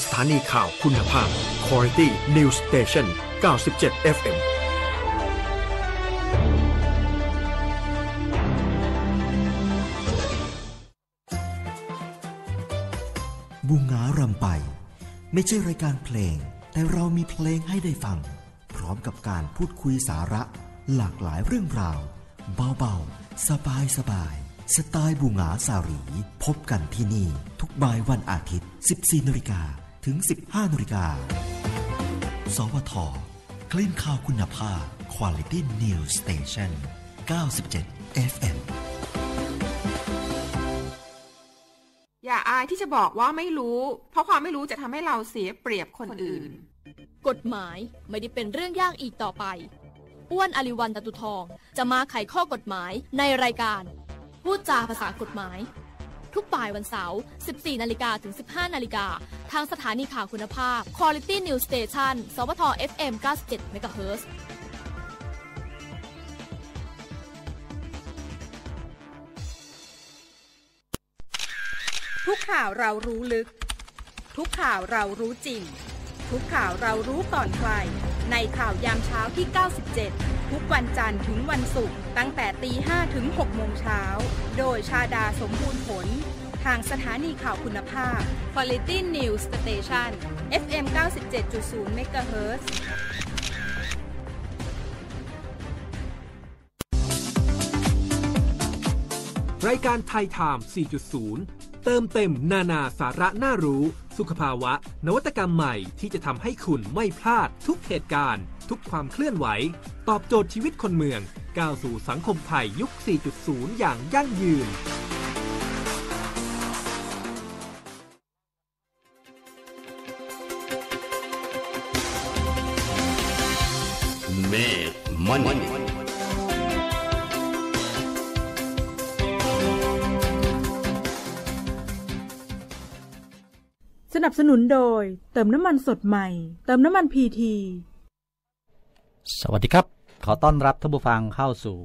ถานีข่าวคุณภาพ Quality News Station 97 FM บุงหงารำไปไม่ใช่รายการเพลงแต่เรามีเพลงให้ได้ฟังพร้อมกับการพูดคุยสาระหลากหลายเรื่องราวเบาๆสบายๆสไตล์บุงหงาสารีพบกันที่นี่ทุกบ่ายวันอาทิตย์ 14:00 นถึง 15:00 นสวท.คลื่นข่าวคุณภาพ Quality News Station 97 FM อย่าอายที่จะบอกว่าไม่รู้เพราะความไม่รู้จะทำให้เราเสียเปรียบคนอื่นกฎหมายไม่ได้เป็นเรื่องยากอีกต่อไปอ้วนอลิวันตตุทองจะมาไขข้อกฎหมายในรายการพูดจาภาษากฎหมายทุกบ่ายวันเสาร์ 14:00 นถึง 15:00 นทางสถานีข่าวคุณภาพ Quality News Station สวท FM 97 MHz ทุกข่าวเรารู้ลึกทุกข่าวเรารู้จริงทุกข่าวเรารู้ก่อนใครในข่าวยามเช้าที่ 97 ทุกวันจันทร์ถึงวันศุกร์ตั้งแต่ 5:00 ถึง 6:00 นโดยชาดาสมบูรณ์ผลทางสถานีข่าวคุณภาพ Quality News Station FM 97.0 MHz รายการไทยไทม์ 4.0 เติมเต็มนานาสาระน่ารู้สุขภาวะนวัตกรรมใหม่ที่จะทำให้คุณไม่พลาดทุกเหตุการณ์ทุกความเคลื่อนไหวตอบโจทย์ชีวิตคนเมืองก้าวสู่สังคมไทยยุค 4.0 อย่างยั่งยืน Make money สนับสนุนโดยเติมน้ำมันสดใหม่เติมน้ำมันพีทีสวัสดีครับขอต้อนรับท่านผู้ฟังเข้าสู่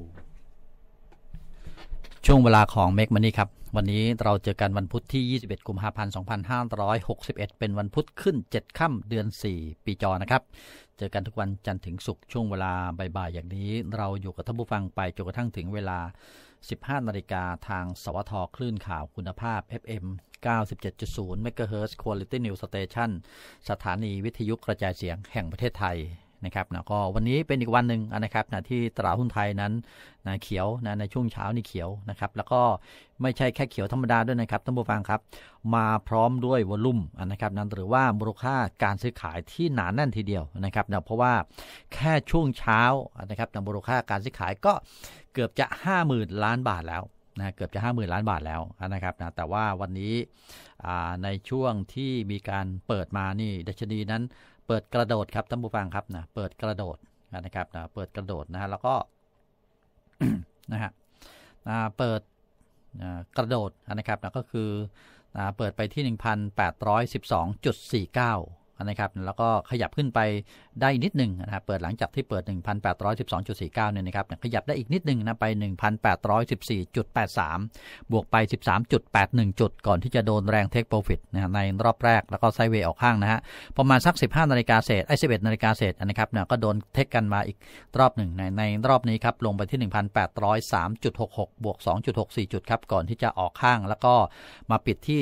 ช่วงเวลาของ Make Money ครับวันนี้เราเจอกันวันพุธที่21กุมภาพันธ์2561เป็นวันพุธขึ้น7ค่ำเดือน4ปีจอนะครับเจอกันทุกวันจันทร์ถึงศุกร์ช่วงเวลาบ่ายๆอย่างนี้เราอยู่กับท่านผู้ฟังไปจนกระทั่งถึงเวลา 15:00 นทางสวทคลื่นข่าวคุณภาพ FM 97.0 MHz Quality News Station สถานีวิทยุกระจายเสียงแห่งประเทศไทยนะครับนะก็วันนี้เป็นอีกวันหนึ่งนะครับนะที่ตลาดหุ้นไทยนั้นนะเขียวนะในช่วงเช้านี่เขียวนะครับแล้วก็ไม่ใช่แค่เขียวธรรมดาด้วยนะครับท่านผู้ฟังครับมาพร้อมด้วยวอลลุ่มนะครับนั้นหรือว่ามูลค่าการซื้อขายที่หนาแน่นทีเดียวนะครับนะเพราะว่าแค่ช่วงเช้านะครับมูลค่าการซื้อขายก็เกือบจะ 50,000 ล้านบาทแล้วนะเกือบจะ 50,000 ล้านบาทแล้วนะครับนะแต่ว่าวันนี้ในช่วงที่มีการเปิดมานี่ดัชนีนั้นเปิดกระโดดครับท่านผู้ฟังครับนะเปิดกระโดดนะครับนะเปิดกระโดดนะฮะแล้วก็ นะฮะเปิดกระโดดนะครับนะก็คือเปิดไปที่ 1,812.49 นะครับแล้วก็ขยับขึ้นไปได้นิดหนึ่งนะครับเปิดหลังจากที่เปิด 1,812.49 เนี่ยนะครับขยับได้อีกนิดหนึ่งนะไป 1,814.83 บวกไป 13.81 จุดก่อนที่จะโดนแรงเทคโปรฟิตนะในรอบแรกแล้วก็ไซด์เวย์ออกข้างนะฮะประมาณสัก 15:00 นเศษ11:00 นเศษนะครับเนี่ยก็โดนเทคกันมาอีกรอบหนึ่งในรอบนี้ครับลงไปที่ 1,803.66 บวก 2.64 จุดครับก่อนที่จะออกข้างแล้วก็มาปิดที่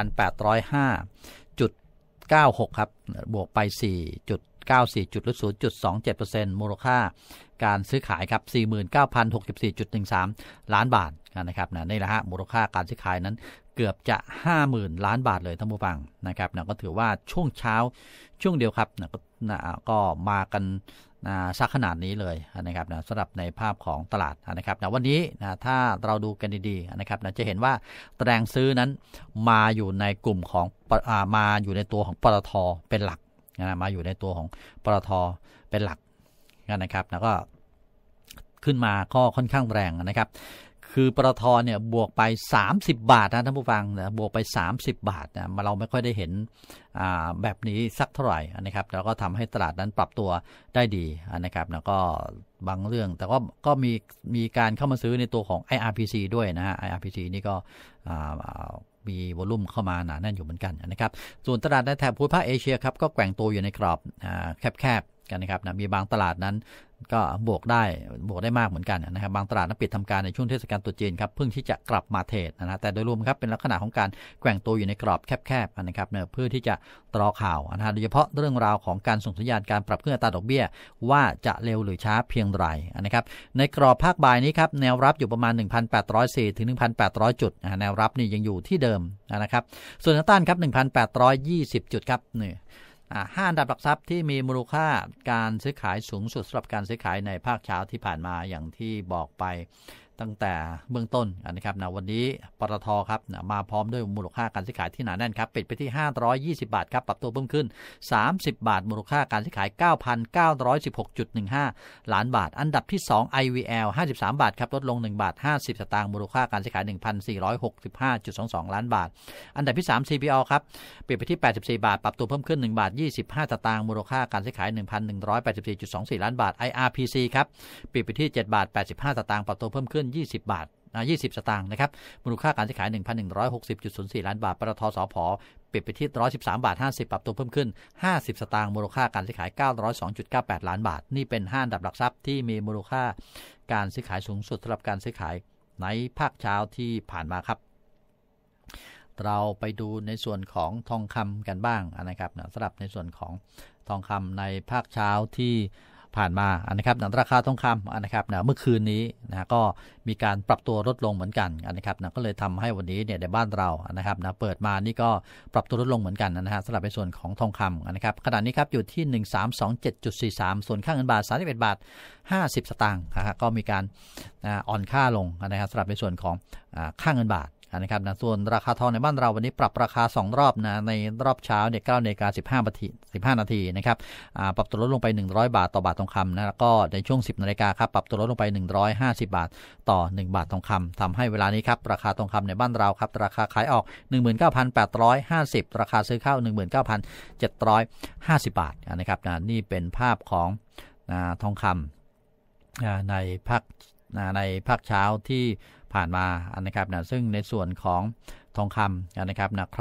1,805.96 ครับบวกไป 4.94 จุดหรือ 0.27% มูลค่าการซื้อขายครับ 49,064.13 ล้านบาทนะครับนี่แหละฮะมูลค่าการซื้อขายนั้นเกือบจะ 50,000 ล้านบาทเลยท่านผู้ฟังนะครับก็ถือว่าช่วงเช้าช่วงเดียวครับก็มากันซักขนาดนี้เลยนะครับสำหรับในภาพของตลาดนะครับวันนี้ถ้าเราดูกันดีๆนะครับจะเห็นว่าแรงซื้อนั้นมาอยู่ในกลุ่มของมาอยู่ในตัวของปตท.เป็นหลักมาอยู่ในตัวของปตท.เป็นหลักนะครับแล้วก็ขึ้นมาก็ค่อนข้างแรงนะครับคือปตท.เนี่ยบวกไป30 บาทนะท่านผู้ฟังนะบวกไป30 บาทนะเราไม่ค่อยได้เห็นแบบนี้สักเท่าไหร่นะครับแล้วก็ทำให้ตลาดนั้นปรับตัวได้ดีนะครับแล้วก็บางเรื่องแต่ก็มีการเข้ามาซื้อในตัวของ IRPC ด้วยนะฮะ IRPC นี่ก็มีวอลุ่มเข้ามาหนาแน่นอยู่เหมือนกันนะครับส่วนตลาดในแถบภูมิภาคเอเชียครับก็แกว่งตัวอยู่ในกรอบแคบๆกันนะครับมีบางตลาดนั้นก็บวกได้มากเหมือนกันนะครับบางตลาดนั้นปิดทำการในช่วงเทศกาลตรุษจีนครับเพิ่งที่จะกลับมาเทรดนะแต่โดยรวมครับเป็นลักษณะของการแกว่งตัวอยู่ในกรอบแคบๆนะครับเพื่อที่จะรอข่าวนะโดยเฉพาะเรื่องราวของการส่งสัญญาณการปรับขึ้นอัตราดอกเบี้ยว่าจะเร็วหรือช้าเพียงไรนะครับในกรอบภาคบ่ายนี้ครับแนวรับอยู่ประมาณ 1,804 ถึง 1,800 จุดแนวรับนี่ยังอยู่ที่เดิมนะครับส่วนแนวต้านครับ 1,820 จุดครับนี่5 อันดับหลักทรัพย์ที่มีมูลค่าการซื้อขายสูงสุดสำหรับการซื้อขายในภาคเช้าที่ผ่านมาอย่างที่บอกไปตั้งแต่เบื้องต้นนะครับวันนี้ปตทครับมาพร้อมด้วยมูลค่าการซื้อขายที่หนาแน่นครับปิดไปที่520 บาทครับปรับตัวเพิ่มขึ้น30 บาทมูลค่าการซื้อขาย 9,916.15 ล้านบาทอันดับที่2 IVL 53 บาทครับลดลง1 บาท 50 สตางค์มูลค่าการซื้อขาย 1,465.22 ล้านบาทอันดับที่3 CPO ครับปิดไปที่84 บาทปรับตัวเพิ่มขึ้น1 บาท 25 สตางค์มูลค่าการซื้อขาย 1,184.24 ล้านบาท IRPC ครับปิดไปที่7 บาท 85 สตางค์ปรับตัวเพิ่มขึ้น20 บาท20 สตางค์นะครับมูลค่าการซื้อขาย 1,160.04 ล้านบาทปตทสผปิดไปที่113 บาท 50ปรับตัวเพิ่มขึ้น50 สตางค์มูลค่าการซื้อขาย 902.98 ล้านบาทนี่เป็น5 อันดับหลักทรัพย์ที่มีมูลค่าการซื้อขายสูงสุดสำหรับการซื้อขายในภาคเช้าที่ผ่านมาครับเราไปดูในส่วนของทองคำกันบ้างนะครับสำหรับในส่วนของทองคำในภาคเช้าที่ผ่านมานะครับราคาทองคำนะครับเมื่อคืนนี้ก็มีการปรับตัวลดลงเหมือนกันนะครับก็เลยทำให้วันนี้เนี่ยในบ้านเรานะครับเปิดมานี่ก็ปรับตัวลดลงเหมือนกันนะฮะสำหรับในส่วนของทองคำนะครับขณะนี้ครับอยู่ที่ 1327.43 ส่วนค่าเงินบาท31 บาท 50 สตางค์ก็มีการอ่อนค่าลงนะครับสำหรับในส่วนของค่าเงินบาทนะครับส่วนราคาทองในบ้านเราวันนี้ปรับราคา2 รอบในรอบเช้าเนี่ย 9:15 นาทีนะครับปรับตัวลดลงไป100 บาทต่อบาททองคำแล้วก็ในช่วง 10 นาฬิกาครับปรับตัวลดลงไป150 บาทต่อ1 บาททองคำทำให้เวลานี้ครับราคาทองคำในบ้านเราครับราคาขายออก 19,850 ราคาซื้อเข้า 19,750 บาทนะครับนี่เป็นภาพของทองคำในภาคเช้าที่ผ่านมานะครับซึ่งในส่วนของทองคำนะครับใคร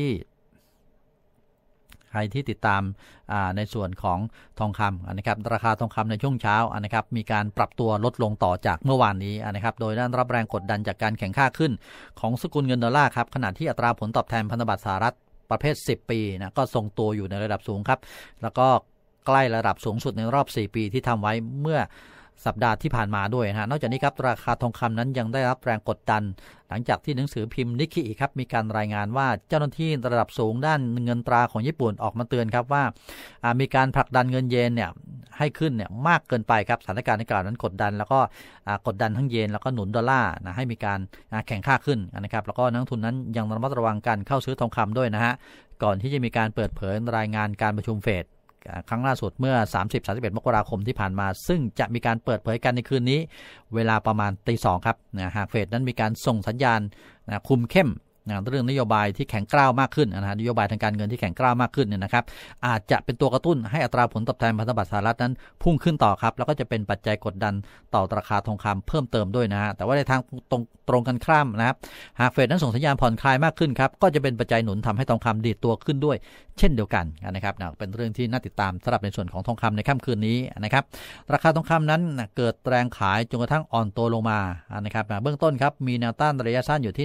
ที่ติดตามในส่วนของทองคำนะครับราคาทองคำในช่วงเช้านะครับมีการปรับตัวลดลงต่อจากเมื่อวานนี้นะครับโดยได้รับแรงกดดันจากการแข่งค่าขึ้นของสกุลเงินดอลลาร์ครับขณะที่อัตราผลตอบแทนพันธบัตรสหรัฐประเภท10 ปีก็ทรงตัวอยู่ในระดับสูงครับแล้วก็ใกล้ระดับสูงสุดในรอบ4 ปีที่ทำไว้เมื่อสัปดาห์ที่ผ่านมาด้วยนอกจากนี้ครับราคาทองคำนั้นยังได้รับแรงกดดันหลังจากที่หนังสือพิมพ์นิกเกอิครับมีการรายงานว่าเจ้าหน้าที่ระดับสูงด้านเงินตราของญี่ปุ่นออกมาเตือนครับว่ามีการผลักดันเงินเยนเนี่ยให้ขึ้นเนี่ยมากเกินไปครับสถานการณ์ดังกล่าวนั้นกดดันแล้วก็กดดันทั้งเยนแล้วก็หนุนดอลลาร์ให้มีการแข่งค่าขึ้นนะครับแล้วก็นักลงทุนนั้นยังระมัดระวังการเข้าซื้อทองคำด้วยนะฮะก่อนที่จะมีการเปิดเผยรายงานการประชุมเฟดครั้งล่าสุดเมื่อ 30-31 มกราคมที่ผ่านมาซึ่งจะมีการเปิดเผยกันในคืนนี้เวลาประมาณ 2:00 ครับหากเฟดนั้นมีการส่งสัญญาณคุมเข้มเรื่องนโยบายที่แข็งกร้าวมากขึ้นนโยบายทางการเงินที่แข็งกร้าวมากขึ้นเนี่ยนะครับอาจจะเป็นตัวกระตุ้นให้อัตราผลตอบแทนพันธบัตรสหรัฐนั้นพุ่งขึ้นต่อครับแล้วก็จะเป็นปัจจัยกดดันต่อราคาทองคำเพิ่มเติมด้วยนะฮะแต่ว่าในทางตรงกันข้ามนะครับหากเฟดนั้นส่งสัญญาณผ่อนคลายมากขึ้นครับก็จะเป็นปัจจัยหนุนทำให้ทองคำดีดตัวขึ้นด้วยเช่นเดียวกันนะครับเป็นเรื่องที่น่าติดตามสำหรับในส่วนของทองคำในค่ำคืนนี้นะครับราคาทองคำนั้นเกิดแรงขายจนกระทั่งอ่อนตัวลงมานะครับเบื้องต้นครับมีแนวต้านระยะสั้นอยู่ที่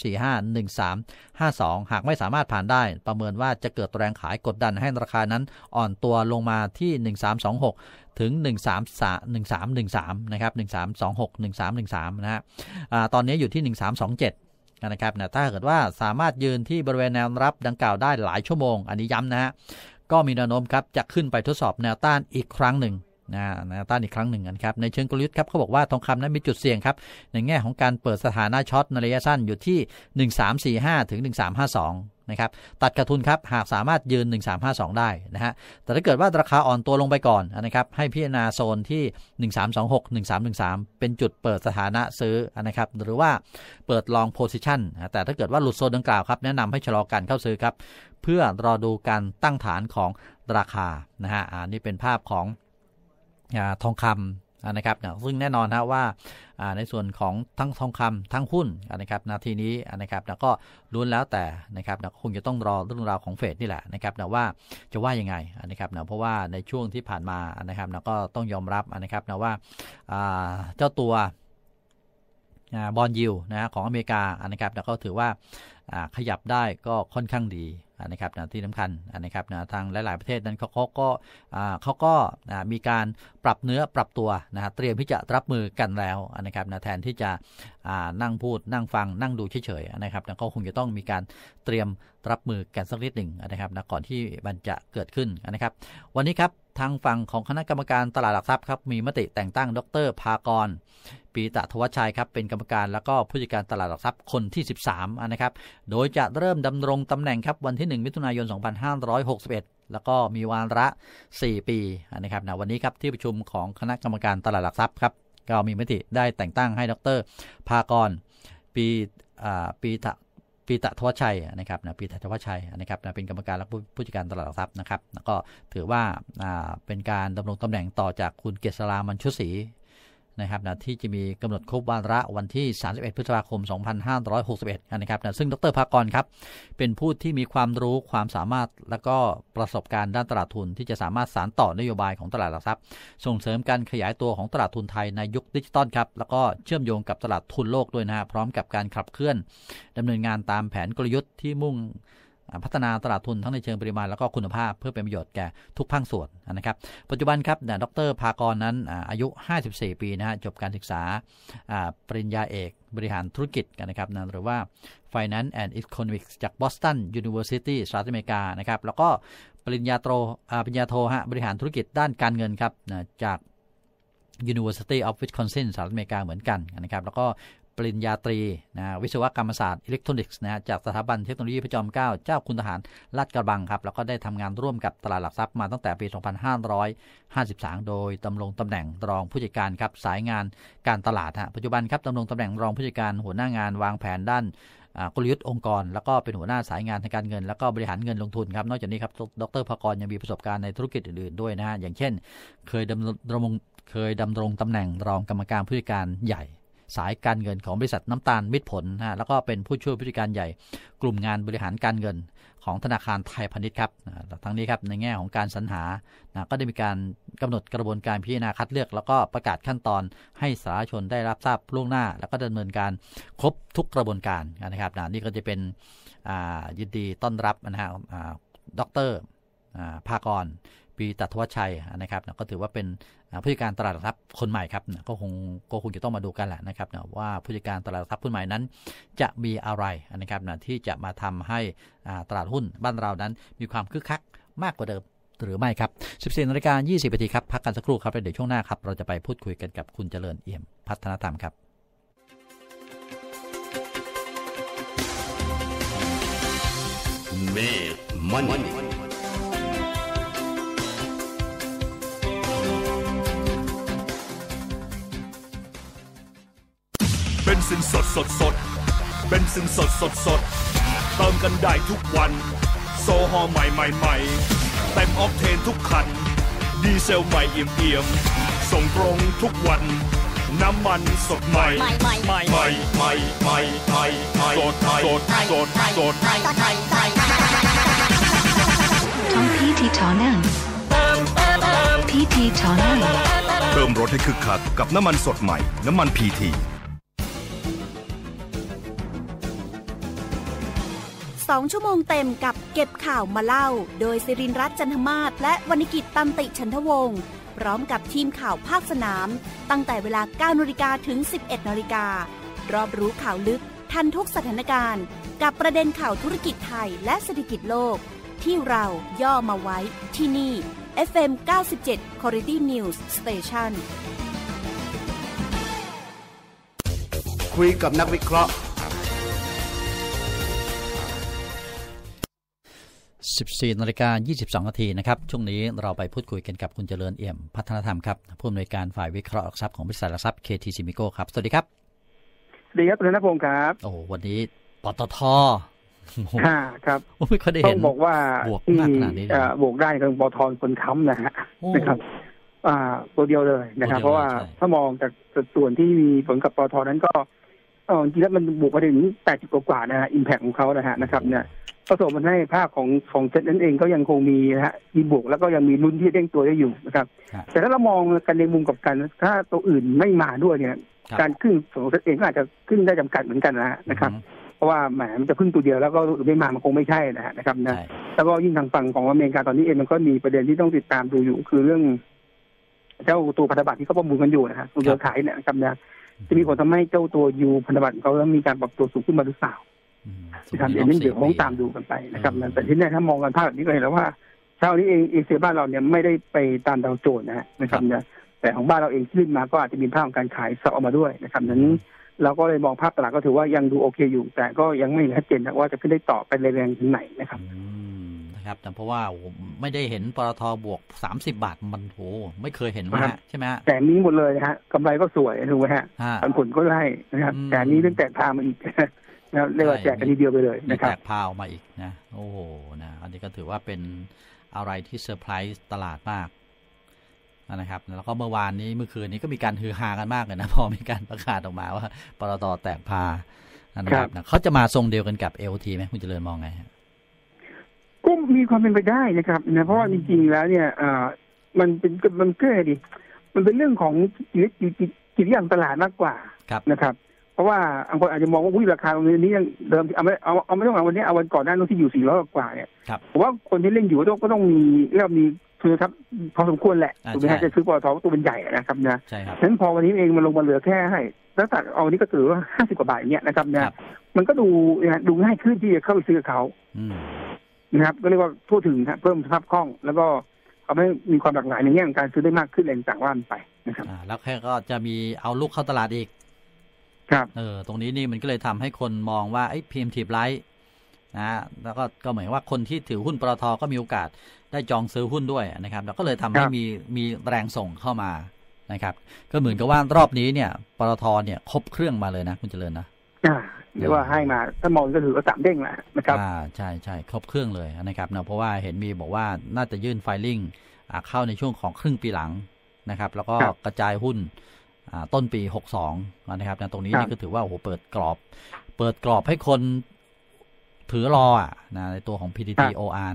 1345-1352 หากไม่สามารถผ่านได้ประเมินว่าจะเกิดแรงขายกดดันให้ราคานั้นอ่อนตัวลงมาที่1326ถึง1313นะครับ13261313นะฮะตอนนี้อยู่ที่1327นะครับถ้าเกิดว่าสามารถยืนที่บริเวณแนวรับดังกล่าวได้หลายชั่วโมงอันนี้ย้ำนะฮะก็มีแนวโน้มครับจะขึ้นไปทดสอบแนวต้านอีกครั้งหนึ่งแนวต้านอีกครั้งหนึ่งนะครับในเชิงกลยุทธ์ครับเขาบอกว่าทองคำนั้นมีจุดเสี่ยงครับในแง่ของการเปิดสถานะช็อตในระยะสั้นอยู่ที่1345ถึง1352นะครับตัดขาดทุนครับหากสามารถยืน1352ได้นะฮะแต่ถ้าเกิดว่าราคาอ่อนตัวลงไปก่อนนะครับให้พิจารณาโซนที่1326 1313เป็นจุดเปิดสถานะซื้อนะครับหรือว่าเปิดลองโพซิชั่นแต่ถ้าเกิดว่าหลุดโซนดังกล่าวครับแนะนำให้ชะลอการเข้าซื้อครับเพื่อรอดูการตั้งฐานของราคานะฮะนี่เป็นภาพของทองคนะครับซึ่งแน่นอนนะว่าในส่วนของทั้งทองคำทั้งหุ้นนะครับนาทีนี้นะครับก็ล้วนแล้วแต่นะครับคงจะต้องรอเรื่องราวของเฟดนี่แหละนะครับว่าจะว่ายังไงนะครับเพราะว่าในช่วงที่ผ่านมานะครับก็ต้องยอมรับนะครับว่าเจ้าตัวบอนด์ยิลด์นะของอเมริกานะครับก็ถือว่าขยับได้ก็ค่อนข้างดีนะครับที่สำคัญนะครับทางหลายๆประเทศนั้นเขาก็มีการปรับเนื้อปรับตัวเตรียมที่จะรับมือกันแล้วนะครับแทนที่จะนั่งพูดนั่งฟังนั่งดูเฉยๆนะครับก็คงจะต้องมีการเตรียมรับมือกันสักนิดหนึ่งนะครับก่อนที่มันจะเกิดขึ้นนะครับวันนี้ครับทางฝั่งของคณะกรรมการตลาดหลักทรัพย์ครับมีมติแต่งตั้งดร.ภากรปีตะทวัชชัยครับเป็นกรรมการแล้วก็ผู้จัดการตลาดหลักทรัพย์คนที่13นะครับโดยจะเริ่มดำรงตำแหน่งครับวันที่1มิถุนายน2561แล้วก็มีวาระ4ปีนะครับวันนี้ครับที่ประชุมของคณะกรรมการตลาดหลักทรัพย์ครับก็มีมติได้แต่งตั้งให้ดร.ภากรปีตะทวัชชัยนะครับปีตะทวัชชัยนะครับเป็นกรรมการและผู้จัดการตลาดหลักทรัพย์นะครับแล้วก็ถือว่าเป็นการดำรงตำแหน่งต่อจากคุณเกษรามัญชุศรีนะครับที่จะมีกำหนดครบวาระวันที่31พฤษภาคม2561นะครับซึ่งดร.ภากรครับเป็นผู้ที่มีความรู้ความสามารถและก็ประสบการณ์ด้านตลาดทุนที่จะสามารถสานต่อนโยบายของตลาดหลักทรัพย์ส่งเสริมการขยายตัวของตลาดทุนไทยในยุคดิจิตอลครับแล้วก็เชื่อมโยงกับตลาดทุนโลกด้วยพร้อมกับการขับเคลื่อนดำเนินงานตามแผนกลยุทธ์ที่มุ่งพัฒนาตลาดทุนทั้งในเชิงปริมาณแล้วก็คุณภาพเพื่อเป็นประโยชน์แก่ทุกภาคส่วนนะครับปัจจุบันครับดร.ภากรนั้นอายุ54ปีจบการศึกษาปริญญาเอกบริหารธุรกิจนะครับหรือว่า Finance and Economics จาก Boston University สหรัฐอเมริกานะครับแล้วก็ปริญญาโทบริหารธุรกิจด้านการเงินครับจาก University of Wisconsin สหรัฐอเมริกาเหมือนกันนะครับแล้วก็ปริญญาตรีวิศวกรรมศาสตร์อิเล็กทรอนิกส์จากสถาบันเทคโนโลยีพระจอมเกล้าเจ้าคุณทหารลาดกระบังครับแล้วก็ได้ทำงานร่วมกับตลาดหลักทรัพย์มาตั้งแต่ปี 2553 โดยดำรงตำแหน่งรองผู้จัดการครับสายงานการตลาดปัจจุบันครับดำรงตำแหน่งรองผู้จัดการหัวหน้างานวางแผนด้านกลยุทธ์องค์กรแล้วก็เป็นหัวหน้าสายงานทางการเงินแล้วก็บริหารเงินลงทุนครับนอกจากนี้ครับดร.ภากรยังมีประสบการณ์ในธุรกิจอื่นๆด้วยอย่างเช่นเคยดำรงตำแหน่งรองกรรมการผู้จัดการใหญ่สายการเงินของบริษัทน้ำตาลมิตรผลแล้วก็เป็นผู้ช่วยผู้จัดการใหญ่กลุ่มงานบริหารการเงินของธนาคารไทยพาณิชย์ครับทั้งนี้ครับในแง่ของการสรรหาก็ได้มีการกำหนดกระบวนการพิจารณาคัดเลือกแล้วก็ประกาศขั้นตอนให้สาธารณชนได้รับทราบล่วงหน้าแล้วก็ดำเนินการครบทุกกระบวนการนะครับนี่ก็จะเป็นยินดีต้อนรับดร.ภากรปีตะทวัชชัยนะครับก็ถือว่าเป็นผู้จัดการตลาดหลักทรัพย์คนใหม่ครับก็คงจะต้องมาดูกันแหละนะครับว่าผู้จัดการตลาดหลักทรัพย์คนใหม่นั้นจะมีอะไรนะครับที่จะมาทำให้ตลาดหุ้นบ้านเรานั้นมีความคึกคักมากกว่าเดิมหรือไม่ครับ 14:20 น.ครับพักกันสักครู่ครับแล้วเดี๋ยวช่วงหน้าครับเราจะไปพูดคุยกันกับคุณเจริญเอี่ยมพัฒนธรรมครับมันเบนซินสดเบนซินสดเติมกันได้ทุกวันโซฮอล์ใหม่เต็มออกเทนทุกคันดีเซลใหม่เอี่ยมส่งตรงทุกวันน้ำมันสดใหม่สดทองพีทีทอนั่นพีทีทอนั่นเติมรถให้คึกคักกับน้ำมันสดใหม่น้ำมันพีที 2 ชั่วโมงเต็มกับเก็บข่าวมาเล่าโดยศิรินทร์รัตน์จันทมาศและวรรณกิจตันติฉันทวงศ์พร้อมกับทีมข่าวภาคสนามตั้งแต่เวลา 9:00 น.ถึง 11:00 น.รอบรู้ข่าวลึกทันทุกสถานการณ์กับประเด็นข่าวธุรกิจไทยและเศรษฐกิจโลกที่เราย่อมาไว้ที่นี่ FM 97 Quality News Station คุยกับนักวิเคราะห์ 14:22 น.นะครับช่วงนี้เราไปพูดคุยกันกับคุณเจริญเอี่ยมพัฒนธรรมครับผู้อำนวยการฝ่ายวิเคราะห์หลักทรัพย์ของบริษัทหลักทรัพย์ KT Simico ครับสวัสดีครับสวัสดีครับคุณธนพงศ์ครับโอ้วันนี้ปตท. ครับไม่ค่อยได้เห็นต้องบอกว่าบวกมากขนาดนี้บวกได้คือปตท.คนค้ำนะครับตัวเดียวเลยนะครับเพราะว่าถ้ามองจากส่วนที่มีผลกับปตท.นั้นก็จริงๆแล้วมันบวกมาถึง80 กว่านะฮะอิมแพคของเขานะฮะนะครับเนี่ยก็ส่งมันให้ภาคของเซ็ตนั้นเองก็ยังคงมีนะฮะมีบวกแล้วก็ยังมีลุ้นที่เด้งตัวได้อยู่นะครับแต่ถ้าเรามองกันในมุมกับกันถ้าตัวอื่นไม่มาด้วยเนี่ยการขึ้นของเซ็ตเองก็อาจจะขึ้นได้จำกัดเหมือนกันนะครับเพราะว่าแหมมันจะพึ่งตัวเดียวแล้วก็ไม่มามันคงไม่ใช่นะครับนะแล้วก็ยิ่งทางฝั่งของอเมริกาตอนนี้เองมันก็มีประเด็นที่ต้องติดตามดูอยู่คือเรื่องเจ้าตัวพันธบัตรที่เขาประมูลกันอยู่นะฮะตัวเดียวขายเนี่ยนะครับนะจะมีผลทำให้เจ้าตัวยูพันธบัตรเขามีการปรับตัวสูงขึ้นมาหรือเปล่าที่ทำเองนี่เดี๋ยวต้องตามดูกันไปนะครับแต่ที่แน่ถ้ามองกันภาพแบบนี้ก็เห็นแล้วว่าเช้านี้เองเอเชียบ้านเราเนี่ยไม่ได้ไปตามดาวโจนส์นะครับนะแต่ของบ้านเราเองขึ้นมาก็อาจจะมีภาพของการขายสอบออกมาด้วยนะครับนั้นเราก็เลยมองภาพตลาดก็ถือว่ายังดูโอเคอยู่แต่ก็ยังไม่ชัดเจนว่าจะขึ้นได้ต่อไปแรงถึงไหนนะครับนะครับแต่เพราะว่าไม่ได้เห็นปตท.บวก30 บาทมันโหไม่เคยเห็นมาใช่ไหมแต่นี้หมดเลยนะฮะกำไรก็สวยถูกไหมฮะผลก็ได้นะครับแต่นี้เรื่องแตกพามาอีกนะเรียกว่าแจกกันทีเดียวไปเลยนะครับแตกพามาอีกนะโอ้โหนะอันนี้ก็ถือว่าเป็นอะไรที่เซอร์ไพรส์ตลาดมากนะครับแล้วก็เมื่อคืนนี้ก็มีการฮือฮากันมากเลยนะพอมีการประกาศออกมาว่าปตท.แตกพานะครับเขาจะมาทรงเดียวกันกับ LT ไหมคุณเจริญมองไงฮะก็มีความเป็นไปได้นะครับนะเพราะว่าจริงๆแล้วเนี่ยมันเกิดดิมันเป็นเรื่องของจิตวิทยาตลาดมากกว่านะครับเพราะว่าบางคนอาจจะมองว่าราคาตรงนี้ยังเดิมเอาไม่ต้องเอาวันนี้เอาวันก่อนหน้านู้นที่อยู่400 กว่าเนี่ยผมว่าคนที่เล่นอยู่ก็ต้องมีทุนทรัพย์พอสมควรแหละถูกไหมฮะจะซื้อปตท.ตัวเป็นใหญ่นะครับนะฉะนั้นพอวันนี้เองมันลงมาเหลือแค่ให้แล้วตัดเอานี้ก็ถือว่า50 กว่าบาทเนี่ยนะครับนะมันก็ดูง่ายขึ้นที่จะเข้าไปซื้อเขานะครับก็เรียกว่าทั่วถึงเพิ่มสภาพคล่องแล้วก็ทำให้มีความหลากหลายในแง่ของการซื้อได้มากขึ้นแรงต่างว่านไปนะครับแล้วแค่ก็จะมีเอาลูกเข้าตลาดอีกครับตรงนี้นี่มันก็เลยทำให้คนมองว่าpreemptive right นะแล้วก็เหมือนว่าคนที่ถือหุ้นปตท.ก็มีโอกาสได้จองซื้อหุ้นด้วยนะครับแล้วก็เลยทำให้มีแรงส่งเข้ามานะครับก็เหมือนกับว่ารอบนี้เนี่ยปตท.เนี่ยครบเครื่องมาเลยนะคุณเจริญนะเรียกว่าให้มาถ้ามองก็ถือว่า3 เด้งแหละนะครับใช่ครบเครื่องเลยนะครับนะเพราะว่าเห็นมีบอกว่าน่าจะยื่นไฟลิ่งเข้าในช่วงของครึ่งปีหลังนะครับแล้วก็กระจายหุ้นต้นปี62นะครับนะตรงนี้นี่ก็ถือว่าโอ้โหเปิดกรอบให้คนถือรอนะในตัวของ PTTOR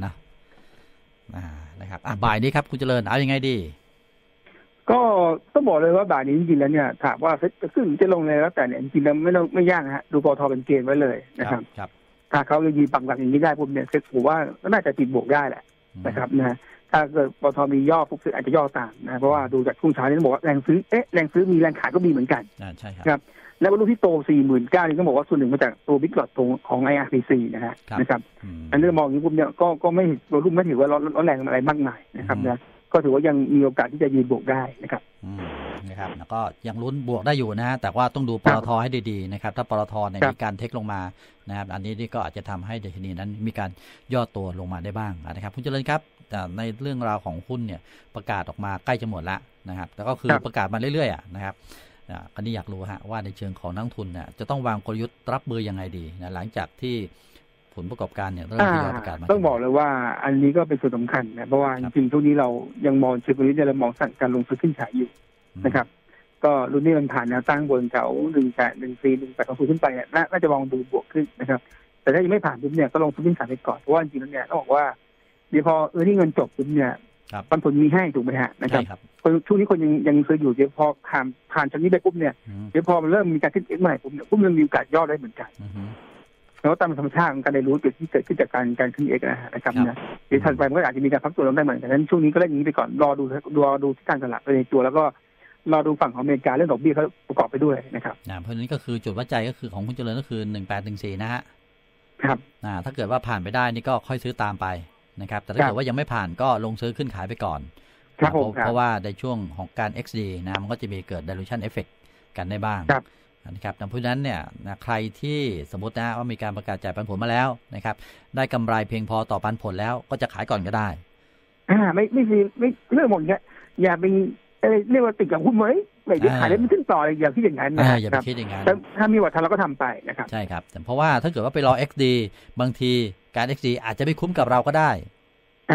นะครับบ่ายนี้ครับคุณเจริญเอายังไงดีก็ต้องบอกเลยว่าบ่ายนี้จริงๆแล้วเนี่ยถามว่าจะขึ้นจะลงเลยแล้วแต่เนี่ยจริงๆแล้วไม่ยากฮะดูปตท.เป็นเกณฑ์ไว้เลยนะครับถ้าเขาจะยืนปักหลักอย่างนี้ได้ปุ๊บเนี่ยผมว่าน่าจะติดบวกได้แหละนะครับนะถ้าเกิดปตท.มีย่อปุ๊บอาจจะย่อตามนะเพราะว่าดูจากช่วงเช้านี่บอกว่าแรงซื้อมีแรงขายก็มีเหมือนกันใช่ครับแล้วรุ่นที่โต 49,000 นี่ก็บอกว่าส่วนหนึ่งมาจากตัวบิ๊กหลอดของ IRPC นะครับอันนี้มองอย่างนี้ปุ๊บเนี่ยก็ไม่ตัวรุ่นไม่ถือว่าร้อนแรงอะไรมากมายนะครับนะก็ถือว่ายังมีโอกาสที่จะยืนบวกได้นะครับนะครับแล้วก็ยังลุ้นบวกได้อยู่นะแต่ว่าต้องดูปตท.ให้ดีๆนะครับถ้าปตท.เนี่ยมีการเทคลงมานะครับอันนี้นี่ก็อาจจะทำให้ดัชนีนั้นมีการย่อตัวลงมาได้บ้างนะครับคุณเจริญครับในเรื่องราวของหุ้นเนี่ยประกาศออกมาใกล้จะหมดแล้วนะครับแล้วก็คือประกาศมาเรื่อยๆนะครับอันนี้อยากรู้ฮะว่าในเชิงของนักทุนเนี่ยจะต้องวางกลยุทธ์รับมือยังไงดีนะหลังจากที่ผลประกอบการเนี่ยเริ่มที่จะประกาศมาต้องบอกเลยว่าอันนี้ก็เป็นส่วนสำคัญนะเพราะว่าจริงๆช่วงนี้เรายังมองเชิงกลยุทธ์เรามองสั่งการลงทุนขึ้นขายอยู่นะครับก็รุ่นนี้มันผ่านแนวตั้งบนแถว1.14-1.8 ขึ้นไปเนี่ยน่าจะมองดูบวกขึ้นนะครับแต่ถ้ายังไม่ผ่านปุ๊บเนี่ยก็ลงทุนขึ้นขายไปก่อนเพราะว่าจริงๆแล้วเนี่ยต้องบอกว่าเดี๋ยวพอที่เงินจบปุ๊บเนี่ยปันผลมีให้ถูกไหมฮะนะครับช่วงนี้คนยังซื้ออยู่เดี๋ยวพอผ่านชั้นนี้ไปปุ๊บเนี่ยเดี๋ยวพอมันเริ่มมีการขึ้นเอ็กซ์ใหม่ปุ๊บเนี่ยมันมีโอกาสย่อได้เหมือนกันแล้วตามธรรมชาติของการได้รู้จุดที่เกิดขึ้นจากการขึ้นเอ็กซ์นะครับนะเดี๋ยวถัดไปมันก็อาจจะมีการพักตัวลงได้เหมือนกันนั้นช่วงนี้ก็เล่นอย่างนี้ไปก่อนรอดูที่การตลาดในตัวแล้วก็รอดูฝั่งของอเมริกาเรื่องดอกเบี้ยเขาประกอบไปด้วยนะครับเพราะฉะนั้นก็คือจุดวัดใจก็คือของคุณเจริญก็คือ1814นะฮะครับถ้าเกิดว่าผ่านไปได้นี่ก็ค่อยซื้อตามไปนะครับแต่ถ้าเกิดว่ายังไม่ผ่านก็ลงซื้อขึ้นขายไปก่อนเพราะว่าในช่วงของการ XD นะมันก็จะมีเกิด dilution effect กันได้บ้างนะครับเพราะฉะนั้นเนี่ยใครที่สมมตินะว่ามีการประกาศจ่ายปันผลมาแล้วนะครับได้กำไรเพียงพอต่อปันผลแล้วก็จะขายก่อนก็ได้ไม่เรื่องหมดเนี่ยอย่าเป็นเรียกว่าติดกับหุ้นไว้ไม่ได้ขายแล้วมันขึ้นต่ออย่างที่อย่างนั้นนะอย่าไปคิดอย่างนั้นถ้ามีวัฒนเราก็ทำไปนะครับใช่ครับเพราะว่าถ้าเกิดว่าไปรอ XD บางทีการ XD อาจจะไม่คุ้มกับเราก็ได้